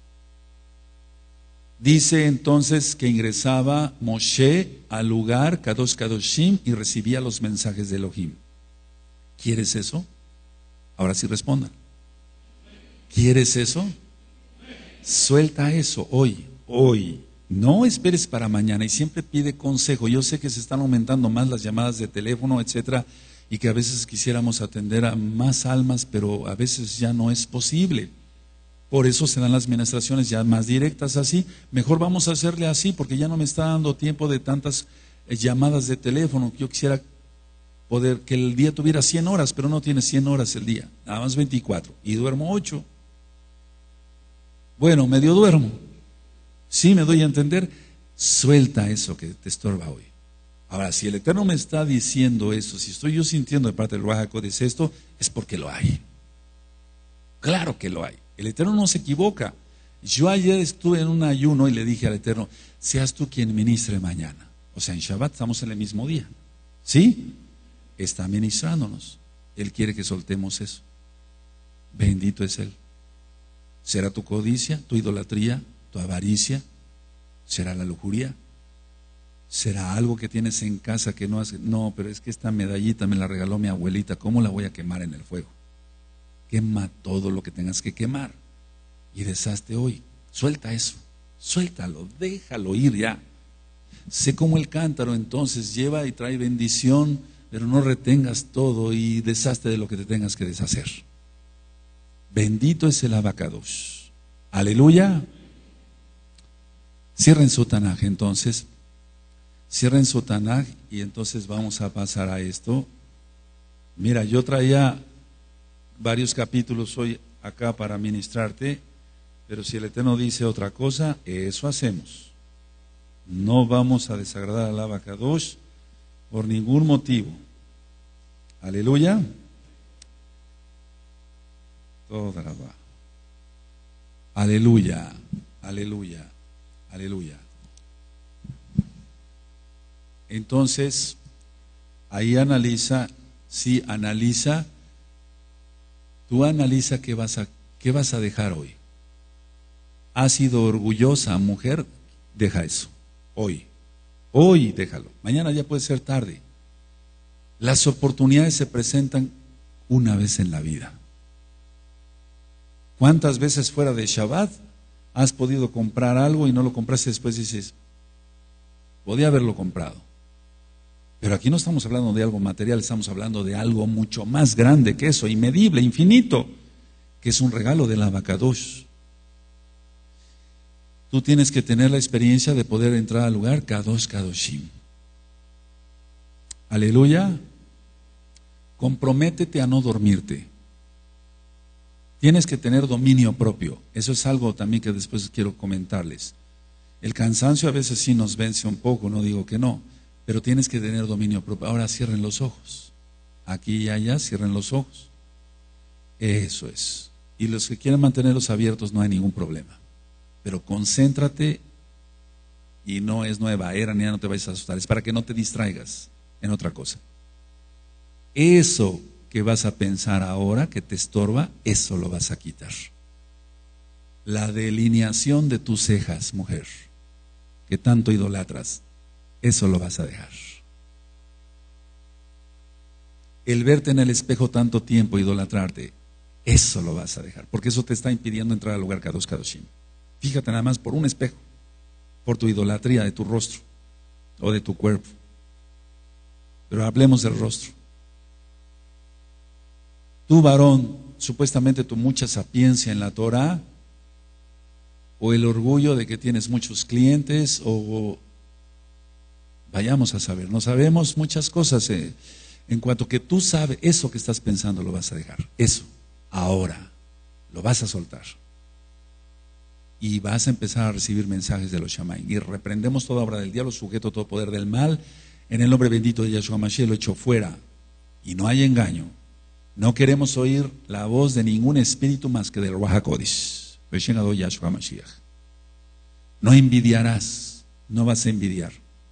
Dice entonces que ingresaba Moshe al lugar Kadosh Kadoshim y recibía los mensajes de Elohim. ¿Quieres eso? Ahora sí respondan. ¿Quieres eso? Suelta eso hoy, hoy. No esperes para mañana y siempre pide consejo. Yo sé que se están aumentando más las llamadas de teléfono, etcétera, y que a veces quisiéramos atender a más almas, pero a veces ya no es posible. Por eso se dan las ministraciones ya más directas así. Mejor vamos a hacerle así porque ya no me está dando tiempo de tantas llamadas de teléfono. Yo quisiera poder que el día tuviera cien horas, pero no tiene cien horas el día, nada más veinticuatro, y duermo ocho. Bueno, medio duermo. Sí, me doy a entender. Suelta eso que te estorba hoy. Ahora, si el Eterno me está diciendo eso, si estoy yo sintiendo de parte del Ruach HaKodesh esto, es porque lo hay. Claro que lo hay. El Eterno no se equivoca. Yo ayer estuve en un ayuno y le dije al Eterno, seas tú quien ministre mañana. O sea, en Shabbat estamos en el mismo día. ¿Sí? Está ministrándonos. Él quiere que soltemos eso. Bendito es Él. ¿Será tu codicia, tu idolatría, tu avaricia? ¿Será la lujuria? ¿Será algo que tienes en casa que no hace? No, pero es que esta medallita me la regaló mi abuelita, ¿cómo la voy a quemar en el fuego? Quema todo lo que tengas que quemar y deshazte hoy. Suelta eso, suéltalo, déjalo ir ya. Sé como el cántaro, entonces lleva y trae bendición, pero no retengas todo y deshazte de lo que te tengas que deshacer. Bendito es el Abacados. Aleluya. Cierren su Tanaj entonces. Cierren su Tanaj y entonces vamos a pasar a esto. Mira, yo traía varios capítulos hoy acá para ministrarte, pero si el Eterno dice otra cosa, eso hacemos. No vamos a desagradar al Abacados por ningún motivo. Aleluya. Toda la va. Aleluya, aleluya, aleluya. Entonces, ahí analiza, sí, analiza, tú analiza qué vas a, qué vas a dejar hoy. ¿Has sido orgullosa, mujer? Deja eso, hoy, hoy déjalo, mañana ya puede ser tarde. Las oportunidades se presentan una vez en la vida. ¿Cuántas veces fuera de Shabbat has podido comprar algo y no lo compraste después? Dices, podía haberlo comprado. Pero aquí no estamos hablando de algo material, estamos hablando de algo mucho más grande que eso, inmedible, infinito, que es un regalo del Abacados. Tú tienes que tener la experiencia de poder entrar al lugar Kadosh Kadoshim. Aleluya. Comprométete a no dormirte. Tienes que tener dominio propio. Eso es algo también que después quiero comentarles. El cansancio a veces sí nos vence un poco, no digo que no, pero tienes que tener dominio propio. Ahora cierren los ojos. Aquí y allá cierren los ojos. Eso es. Y los que quieran mantenerlos abiertos no hay ningún problema. Pero concéntrate y no es nueva era, ni ya no te vayas a asustar. Es para que no te distraigas en otra cosa. Eso que vas a pensar ahora que te estorba, eso lo vas a quitar. La delineación de tus cejas, mujer, que tanto idolatras, eso lo vas a dejar. El verte en el espejo tanto tiempo, idolatrarte, Eso lo vas a dejar, porque eso te está impidiendo entrar al lugar Kadosh Kadoshim. Fíjate nada más por un espejo, por tu idolatría de tu rostro o de tu cuerpo. Pero hablemos del rostro. Tú, varón, supuestamente tu mucha sapiencia en la Torah, o el orgullo de que tienes muchos clientes, o vayamos a saber, no sabemos muchas cosas. Eh, en cuanto que tú sabes, eso que estás pensando lo vas a dejar, eso, ahora, lo vas a soltar. Y vas a empezar a recibir mensajes de los Shammai. Y reprendemos toda obra del diablo, sujeto a todo poder del mal, en el nombre bendito de Yahshua Mashiach, lo echo fuera. Y no hay engaño. No queremos oír la voz de ningún espíritu más que del Ruach HaKodesh. Yahshua Mashiach. No envidiarás, no vas a envidiar.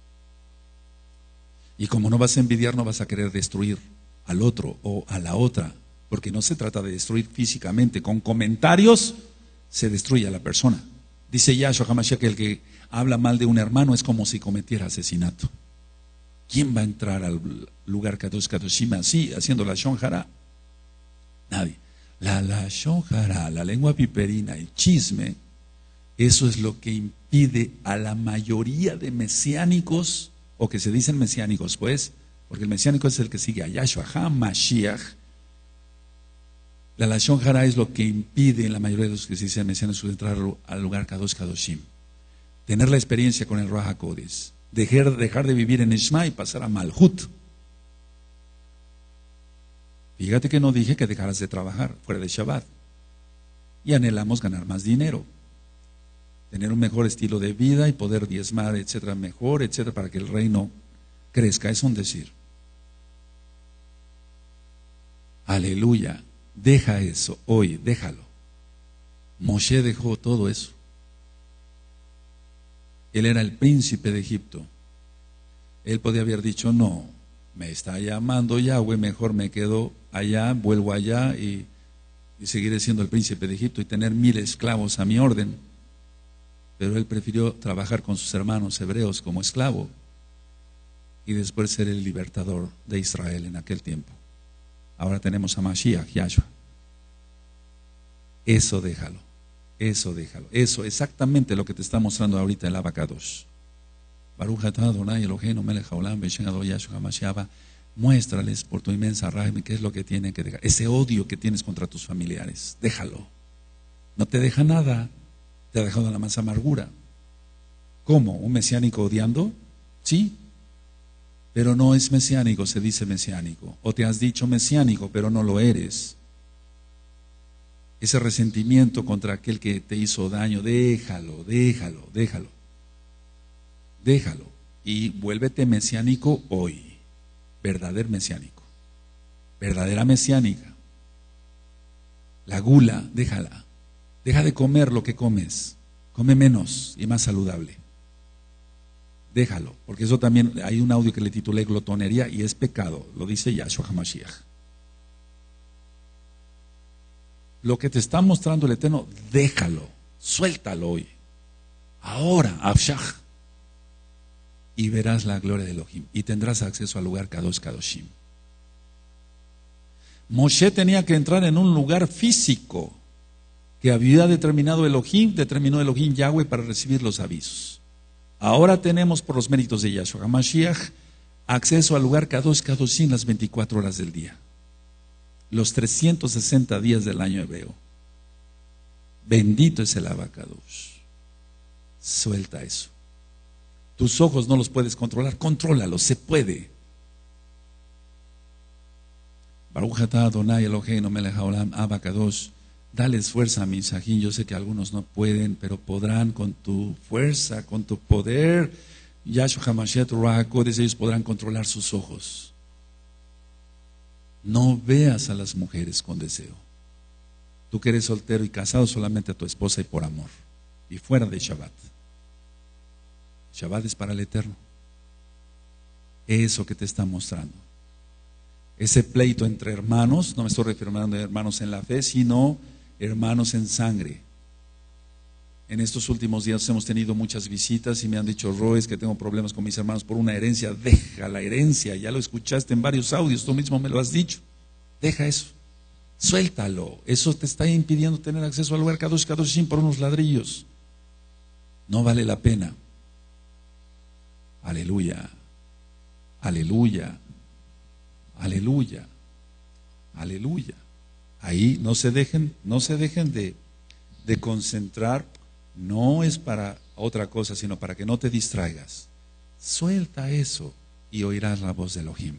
Y como no vas a envidiar, no vas a querer destruir al otro o a la otra, porque no se trata de destruir físicamente. Con comentarios se destruye a la persona. Dice Yahshua HaMashiach que el que habla mal de un hermano es como si cometiera asesinato. ¿Quién va a entrar al lugar Kadosh Kadoshim así, haciendo la Shon Hara? Nadie. La, la Shon Hara, la lengua piperina, el chisme, eso es lo que impide a la mayoría de mesiánicos, o que se dicen mesiánicos, pues, porque el mesiánico es el que sigue a Yahshua HaMashiach. La Lashon Hara es lo que impide en la mayoría de los que se dicen mesiánicos entrar al lugar Kadosh Kadoshim. Tener la experiencia con el Ruach HaKodesh. Dejar, dejar de vivir en Ishma y pasar a Malhut. Fíjate que no dije que dejaras de trabajar fuera de Shabbat. Y anhelamos ganar más dinero, tener un mejor estilo de vida y poder diezmar, etcétera, mejor, etcétera, para que el reino crezca. Es un decir. Aleluya. Deja eso hoy, déjalo. Moshe dejó todo eso. Él era el príncipe de Egipto. Él podía haber dicho, no, me está llamando Yahweh, mejor me quedo allá, vuelvo allá y, y seguiré siendo el príncipe de Egipto y tener mil esclavos a mi orden. Pero él prefirió trabajar con sus hermanos hebreos como esclavo y después ser el libertador de Israel en aquel tiempo. Ahora tenemos a Mashiach, Yahshua. Eso déjalo, eso déjalo, eso exactamente lo que te está mostrando ahorita el Abacados. Baruch atah Adonai Eloheinu melech haolam b'shem Adonai Yahshua HaMashiach. Muéstrales por tu inmensa rahim qué es lo que tienen que dejar. Ese odio que tienes contra tus familiares, déjalo. No te deja nada, te ha dejado la más amargura. ¿Cómo? ¿Un mesiánico odiando? Sí. Pero no es mesiánico, se dice mesiánico. O te has dicho mesiánico, pero no lo eres. Ese resentimiento contra aquel que te hizo daño, déjalo, déjalo, déjalo. Déjalo. Y vuélvete mesiánico hoy. Verdadero mesiánico. Verdadera mesiánica. La gula, déjala. Deja de comer lo que comes. Come menos y más saludable. Déjalo, porque eso también, hay un audio que le titulé glotonería y es pecado, lo dice Yahshua HaMashiach. Lo que te está mostrando el Eterno, déjalo, suéltalo hoy, ahora, Abshach, y verás la gloria de Elohim y tendrás acceso al lugar Kadosh Kadoshim. Moshe tenía que entrar en un lugar físico que había determinado Elohim, determinó Elohim Yahweh para recibir los avisos. Ahora tenemos, por los méritos de Yahshua HaMashiach, acceso al lugar Kadosh Kadoshim las veinticuatro horas del día, los trescientos sesenta días del año hebreo. Bendito es el Abacadosh. Suelta eso. Tus ojos no los puedes controlar, contrólalos, se puede. Baruch atah Adonai Eloheinu melech haolam Abacadosh. Dales fuerza a mis ajín. Yo sé que algunos no pueden, pero podrán con tu fuerza, con tu poder. Yahshua HaMashiach, Ruach HaKodesh, ellos podrán controlar sus ojos. No veas a las mujeres con deseo. Tú que eres soltero y casado, solamente a tu esposa y por amor. Y fuera de Shabbat. Shabbat es para el Eterno. Eso que te está mostrando. Ese pleito entre hermanos, no me estoy refiriendo a hermanos en la fe, sino hermanos en sangre. En estos últimos días hemos tenido muchas visitas y me han dicho, Roes, que tengo problemas con mis hermanos por una herencia. Deja la herencia, ya lo escuchaste en varios audios, tú mismo me lo has dicho. Deja eso. Suéltalo. Eso te está impidiendo tener acceso al lugar Kadosh Kadoshim por unos ladrillos. No vale la pena. Aleluya. Aleluya. Aleluya. Aleluya. Ahí no se dejen, no se dejen de, de concentrar. No es para otra cosa, sino para que no te distraigas. Suelta eso y oirás la voz de Elohim.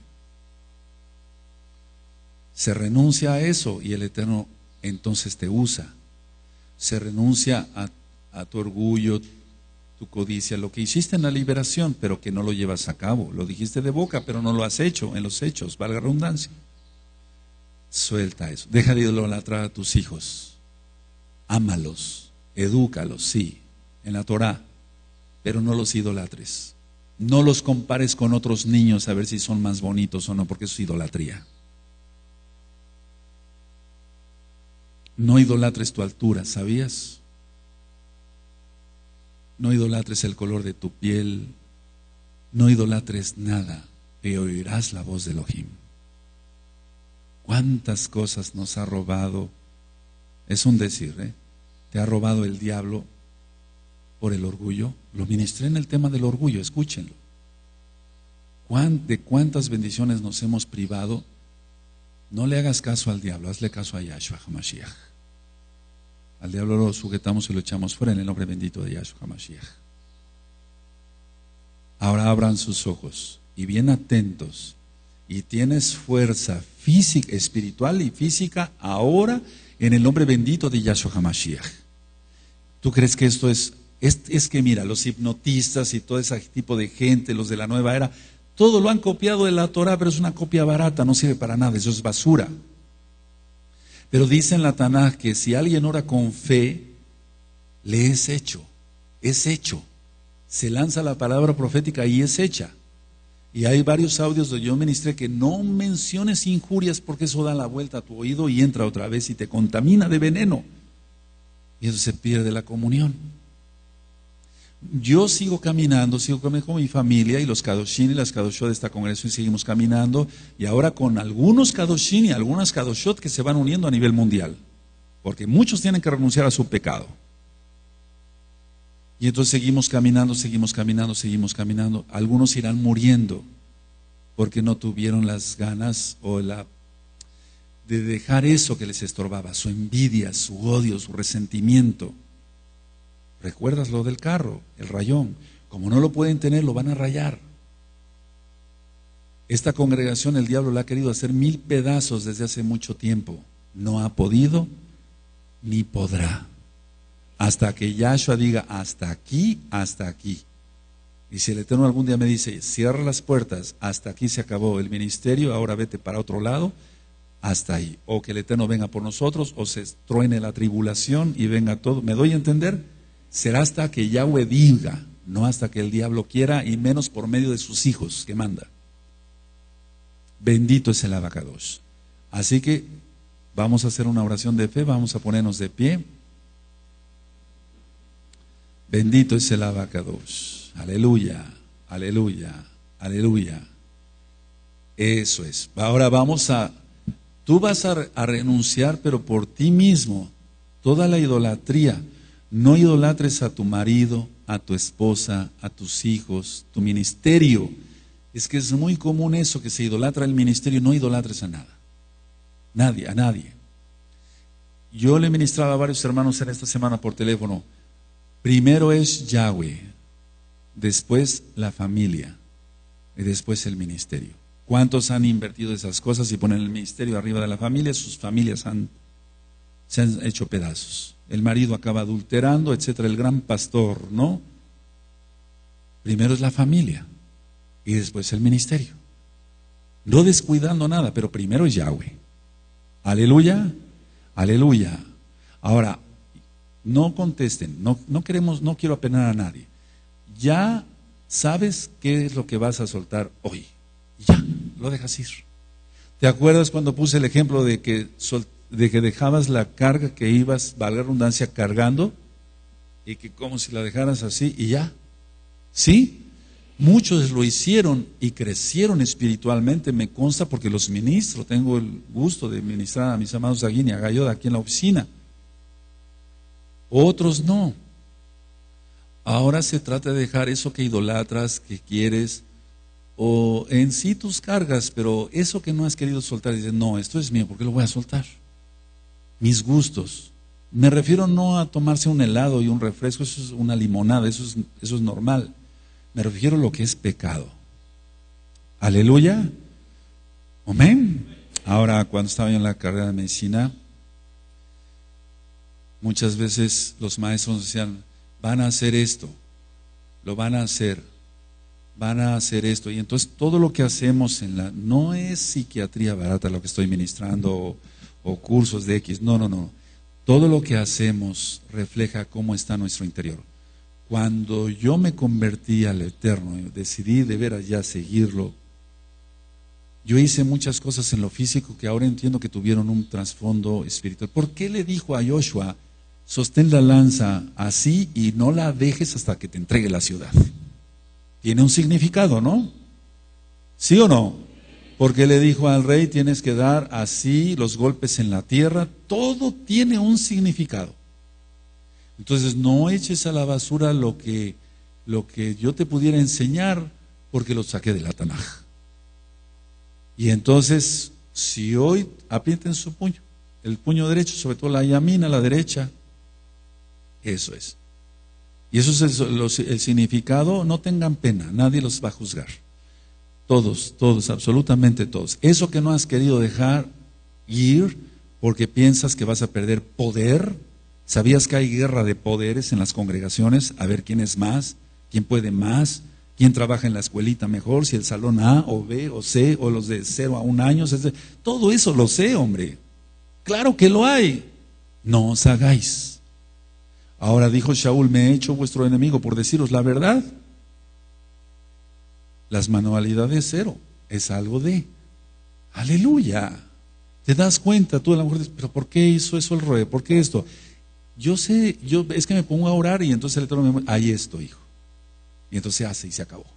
Se renuncia a eso y el Eterno entonces te usa. Se renuncia a, a tu orgullo, tu codicia, lo que hiciste en la liberación, pero que no lo llevas a cabo. Lo dijiste de boca, pero no lo has hecho en los hechos, valga la redundancia. Suelta eso. Deja de idolatrar a tus hijos. Ámalos, edúcalos, sí, en la Torah, pero no los idolatres. No los compares con otros niños a ver si son más bonitos o no, porque eso es idolatría. No idolatres tu altura, ¿sabías? No idolatres el color de tu piel. No idolatres nada, y oirás la voz de Elohim. ¿Cuántas cosas nos ha robado? Es un decir, ¿eh? Te ha robado el diablo por el orgullo. Lo ministré en el tema del orgullo, escúchenlo. ¿De cuántas bendiciones nos hemos privado? No le hagas caso al diablo, hazle caso a Yahshua HaMashiach. Al diablo lo sujetamos y lo echamos fuera en el nombre bendito de Yahshua HaMashiach. Ahora abran sus ojos y bien atentos. Y tienes fuerza física, espiritual y física ahora en el nombre bendito de Yahshua HaMashiach. ¿Tú crees que esto es, es? Es que mira, los hipnotistas y todo ese tipo de gente, los de la nueva era, todo lo han copiado de la Torah, pero es una copia barata, no sirve para nada, eso es basura. Pero dice en la Tanaj que si alguien ora con fe, le es hecho, es hecho. Se lanza la palabra profética y es hecha. Y hay varios audios donde yo ministré que no menciones injurias porque eso da la vuelta a tu oído y entra otra vez y te contamina de veneno. Y eso se pierde la comunión. Yo sigo caminando, sigo caminando con mi familia y los Kadoshim y las Kadoshot de esta congregación seguimos caminando y ahora con algunos Kadoshim y algunas Kadoshot que se van uniendo a nivel mundial, porque muchos tienen que renunciar a su pecado. Y entonces seguimos caminando, seguimos caminando, seguimos caminando. Algunos irán muriendo porque no tuvieron las ganas o la de dejar eso que les estorbaba, su envidia, su odio, su resentimiento. ¿Recuerdas lo del carro, el rayón? Como no lo pueden tener, lo van a rayar. Esta congregación el diablo la ha querido hacer mil pedazos desde hace mucho tiempo. No ha podido ni podrá. Hasta que Yahshua diga hasta aquí, hasta aquí. Y si el Eterno algún día me dice, cierra las puertas, hasta aquí se acabó el ministerio, ahora vete para otro lado, hasta ahí. O que el Eterno venga por nosotros, o se truene la tribulación y venga todo. ¿Me doy a entender? Será hasta que Yahweh diga, no hasta que el diablo quiera, y menos por medio de sus hijos que manda. Bendito es el Abacados. Así que vamos a hacer una oración de fe, vamos a ponernos de pie. Bendito es el Abacados. Aleluya, aleluya, aleluya. Eso es. Ahora vamos a, tú vas a, a renunciar, pero por ti mismo, toda la idolatría. No idolatres a tu marido, a tu esposa, a tus hijos, tu ministerio. Es que es muy común eso, que se idolatra el ministerio. No idolatres a nada. Nadie, a nadie. Yo le ministraba a varios hermanos en esta semana por teléfono. Primero es Yahweh, después la familia y después el ministerio. ¿Cuántos han invertido esas cosas y ponen el ministerio arriba de la familia? Sus familias han, se han hecho pedazos. El marido acaba adulterando, etcétera, el gran pastor, ¿no? Primero es la familia y después el ministerio. No descuidando nada, pero primero es Yahweh. Aleluya, aleluya. Ahora, no contesten, no, no queremos, no quiero apenar a nadie. Ya sabes qué es lo que vas a soltar hoy. Ya, lo dejas ir. ¿Te acuerdas cuando puse el ejemplo de que soltaste? De que dejabas la carga que ibas, valga la redundancia, cargando, y que como si la dejaras así y ya, ¿sí? Muchos lo hicieron y crecieron espiritualmente, me consta, porque los ministro. Tengo el gusto de ministrar a mis amados Aguín y a Gayoda aquí en la oficina. Otros no. Ahora se trata de dejar eso que idolatras, que quieres, o en sí tus cargas, pero eso que no has querido soltar, dices, no, esto es mío, ¿por qué lo voy a soltar? Mis gustos. Me refiero no a tomarse un helado y un refresco, eso es una limonada, eso es, eso es normal. Me refiero a lo que es pecado. Aleluya. Amén. Ahora, cuando estaba yo en la carrera de medicina, muchas veces los maestros decían, van a hacer esto, lo van a hacer, van a hacer esto. Y entonces todo lo que hacemos en la, no es psiquiatría barata lo que estoy ministrando o, o cursos de X, no, no, no. Todo lo que hacemos refleja cómo está nuestro interior. Cuando yo me convertí al Eterno y decidí de veras ya seguirlo, yo hice muchas cosas en lo físico que ahora entiendo que tuvieron un trasfondo espiritual. ¿Por qué le dijo a Joshua, sostén la lanza así y no la dejes hasta que te entregue la ciudad? Tiene un significado, ¿no? ¿Sí o no? Porque le dijo al rey, tienes que dar así los golpes en la tierra. Todo tiene un significado. Entonces no eches a la basura lo que, lo que yo te pudiera enseñar, porque lo saqué de la Tanaj. Y entonces, si hoy aprieten su puño, el puño derecho, sobre todo la yamina, la derecha, eso es. Y eso es el, los, el significado, no tengan pena, nadie los va a juzgar. Todos, todos, absolutamente todos. Eso que no has querido dejar ir porque piensas que vas a perder poder. ¿Sabías que hay guerra de poderes en las congregaciones? A ver quién es más, quién puede más, quién trabaja en la escuelita mejor, si el salón A o B o C o los de cero a un año. Todo eso lo sé, hombre. Claro que lo hay. No os hagáis. Ahora dijo Shaul, me he hecho vuestro enemigo por deciros la verdad. Las manualidades cero, es algo de, aleluya. Te das cuenta, tú a lo mejor dices, pero ¿por qué hizo eso el rey? ¿Por qué esto? Yo sé, yo es que me pongo a orar y entonces el Eterno me muestra, ahí esto, hijo. Y entonces se hace y se acabó.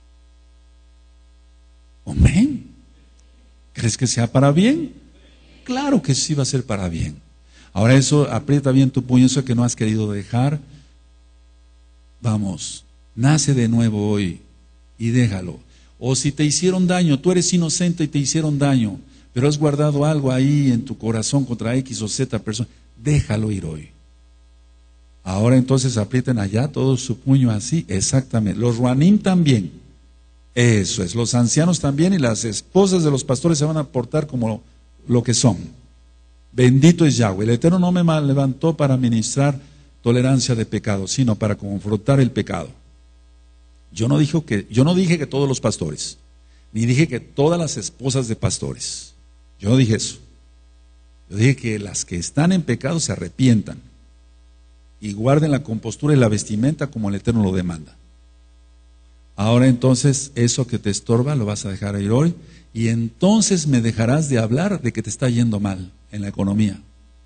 Amén. ¿Crees que sea para bien? Claro que sí va a ser para bien. Ahora eso, aprieta bien tu puño, eso que no has querido dejar. Vamos, nace de nuevo hoy y déjalo. O si te hicieron daño, tú eres inocente y te hicieron daño, pero has guardado algo ahí en tu corazón contra X o Z persona, déjalo ir hoy. Ahora entonces aprieten allá todo su puño así, exactamente. Los ruanim también, eso es, los ancianos también, y las esposas de los pastores se van a portar como lo que son. Bendito es Yahweh. El Eterno no me levantó para ministrar tolerancia de pecado, sino para confrontar el pecado. Yo no dije que, yo no dije que todos los pastores, ni dije que todas las esposas de pastores. Yo no dije eso. Yo dije que las que están en pecado se arrepientan y guarden la compostura y la vestimenta como el Eterno lo demanda. Ahora entonces, eso que te estorba lo vas a dejar ir hoy, y entonces me dejarás de hablar de que te está yendo mal en la economía.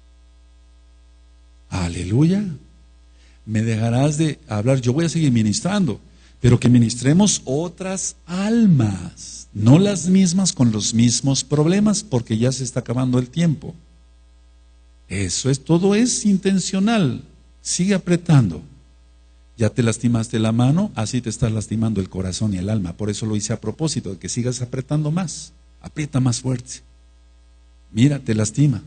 Aleluya. Me dejarás de hablar, yo voy a seguir ministrando, pero que ministremos otras almas, no las mismas con los mismos problemas, porque ya se está acabando el tiempo. Eso es, todo es intencional. Sigue apretando. Ya te lastimaste la mano, así te estás lastimando el corazón y el alma. Por eso lo hice a propósito, de que sigas apretando más. Aprieta más fuerte. Mira, te lastima.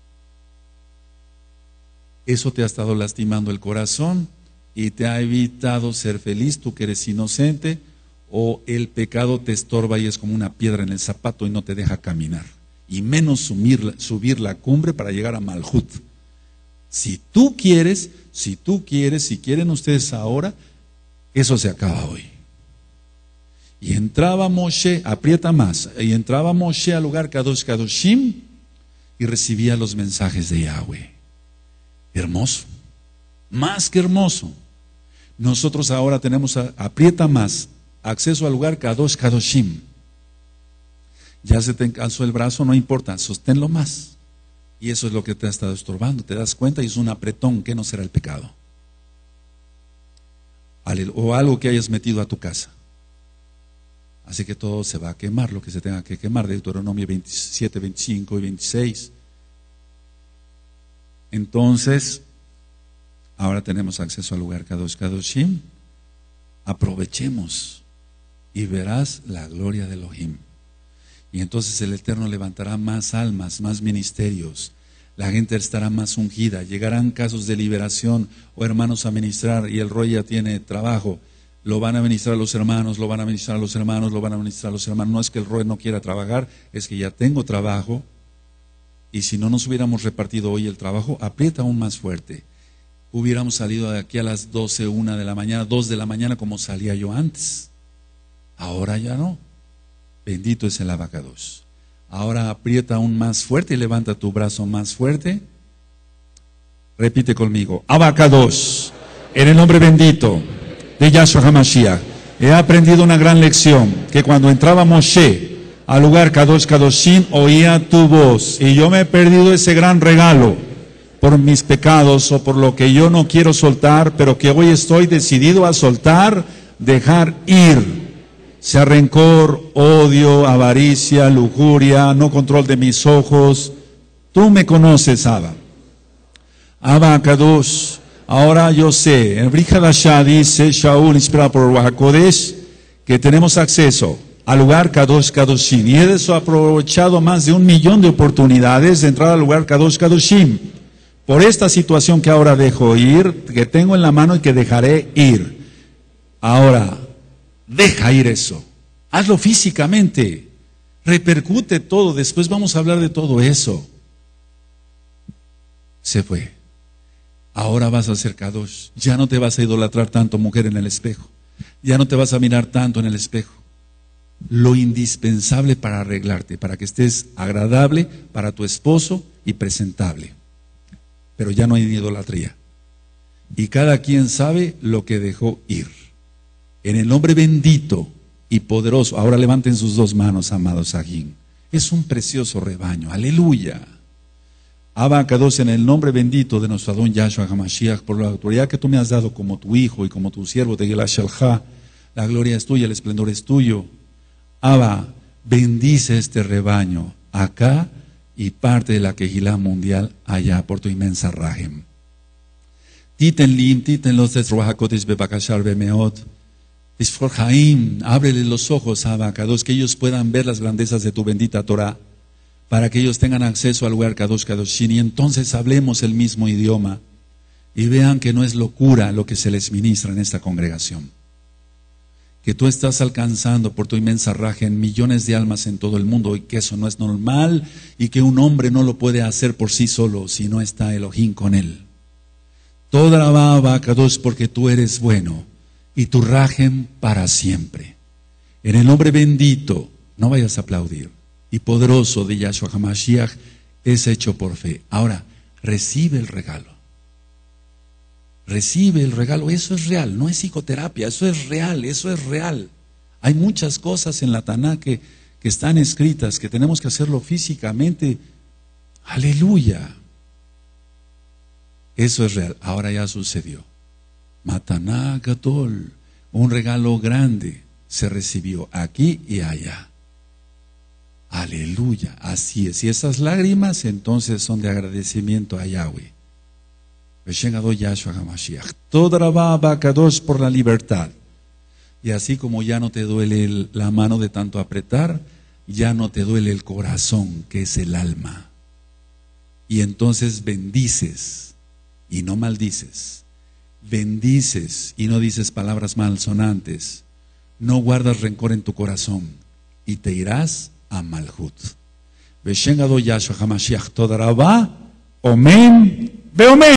Eso te ha estado lastimando el corazón y te ha evitado ser feliz, tú que eres inocente, o el pecado te estorba y es como una piedra en el zapato y no te deja caminar, y menos subir, subir la cumbre para llegar a Malhut. Si tú quieres, si tú quieres, si quieren ustedes ahora, eso se acaba hoy. Y entraba Moshe, aprieta más, y entraba Moshe al lugar Kadosh Kadoshim y recibía los mensajes de Yahweh. Hermoso, más que hermoso. Nosotros ahora tenemos, a, aprieta más, acceso al lugar Kadosh Kadoshim. Ya se te cansó el brazo, no importa, sosténlo más. Y eso es lo que te ha estado estorbando, te das cuenta, y es un apretón, que no será el pecado. O algo que hayas metido a tu casa. Así que todo se va a quemar, lo que se tenga que quemar, Deuteronomio veintisiete, veinticinco y veintiséis. Entonces, ahora tenemos acceso al lugar Kadosh Kadoshim. Aprovechemos y verás la gloria de Elohim. Y entonces el Eterno levantará más almas, más ministerios. La gente estará más ungida. Llegarán casos de liberación o hermanos a ministrar y el Roy ya tiene trabajo. Lo van a ministrar los hermanos, lo van a ministrar los hermanos, lo van a ministrar los hermanos. No es que el Roy no quiera trabajar, es que ya tengo trabajo. Y si no nos hubiéramos repartido hoy el trabajo, aprieta aún más fuerte. Hubiéramos salido de aquí a las doce, una de la mañana, dos de la mañana como salía yo antes. Ahora ya no. Bendito es el abacados. Ahora aprieta aún más fuerte y levanta tu brazo más fuerte. Repite conmigo. Abacados. En el nombre bendito de Yahshua HaMashiach. He aprendido una gran lección. Que cuando entraba Moshe al lugar Kadosh Kadoshim, oía tu voz. Y yo me he perdido ese gran regalo. Por mis pecados o por lo que yo no quiero soltar. Pero que hoy estoy decidido a soltar. Dejar ir. Sea rencor, odio, avaricia, lujuria, no control de mis ojos. Tú me conoces, Abba. Abba Kadosh. Ahora yo sé, en Brit Hadashah dice Shaul, inspirado por Ruach HaKodesh, que tenemos acceso al lugar Kadosh Kadoshim. Y he desaprovechado más de un millón de oportunidades de entrar al lugar Kadosh Kadoshim. Por esta situación que ahora dejo ir, que tengo en la mano y que dejaré ir. Ahora, deja ir eso. Hazlo físicamente. Repercute todo. Después vamos a hablar de todo eso. Se fue. Ahora vas a ser Kadosh. Ya no te vas a idolatrar tanto, mujer, en el espejo. Ya no te vas a mirar tanto en el espejo. Lo indispensable para arreglarte, para que estés agradable para tu esposo y presentable. Pero ya no hay idolatría. Y cada quien sabe lo que dejó ir. En el nombre bendito y poderoso. Ahora levanten sus dos manos, amados Sahim. Es un precioso rebaño. Aleluya. Abba Kadosh, en el nombre bendito de nuestro Adón Yahshua HaMashiach, por la autoridad que tú me has dado como tu hijo y como tu siervo de Gilad Shalcha, la gloria es tuya, el esplendor es tuyo. Abba, bendice este rebaño acá y parte de la Kehilá mundial allá por tu inmensa Rahem. Titen lim, titen los des Ruach HaKodesh bebakashar bemeot. Isfor Jaim, ábrele los ojos, Abba Kadosh, que ellos puedan ver las grandezas de tu bendita Torah, para que ellos tengan acceso al lugar Kadosh Kadoshim, y entonces hablemos el mismo idioma y vean que no es locura lo que se les ministra en esta congregación. Que tú estás alcanzando por tu inmensa raja en millones de almas en todo el mundo y que eso no es normal y que un hombre no lo puede hacer por sí solo si no está Elohim con él. Toda la baba Kadosh, porque tú eres bueno y tu rajem para siempre. En el nombre bendito, no vayas a aplaudir, y poderoso de Yahshua HaMashiach, es hecho por fe. Ahora, recibe el regalo. Recibe el regalo. Eso es real, no es psicoterapia, eso es real, eso es real. Hay muchas cosas en la Taná que, que están escritas, que tenemos que hacerlo físicamente. Aleluya. Eso es real. Ahora ya sucedió. Mataná Gadol, un regalo grande se recibió aquí y allá. Aleluya, así es. Y esas lágrimas entonces son de agradecimiento a Yahweh. Yahshua HaMashiach. Toda la baba Kadosh por la libertad. Y así como ya no te duele el, la mano de tanto apretar, ya no te duele el corazón, que es el alma. Y entonces bendices y no maldices. Bendices y no dices palabras malsonantes. No guardas rencor en tu corazón y te irás a Malhut. Beshen Ado Yahshua HaMashiach. Toda Rabá. Omen. Beomen.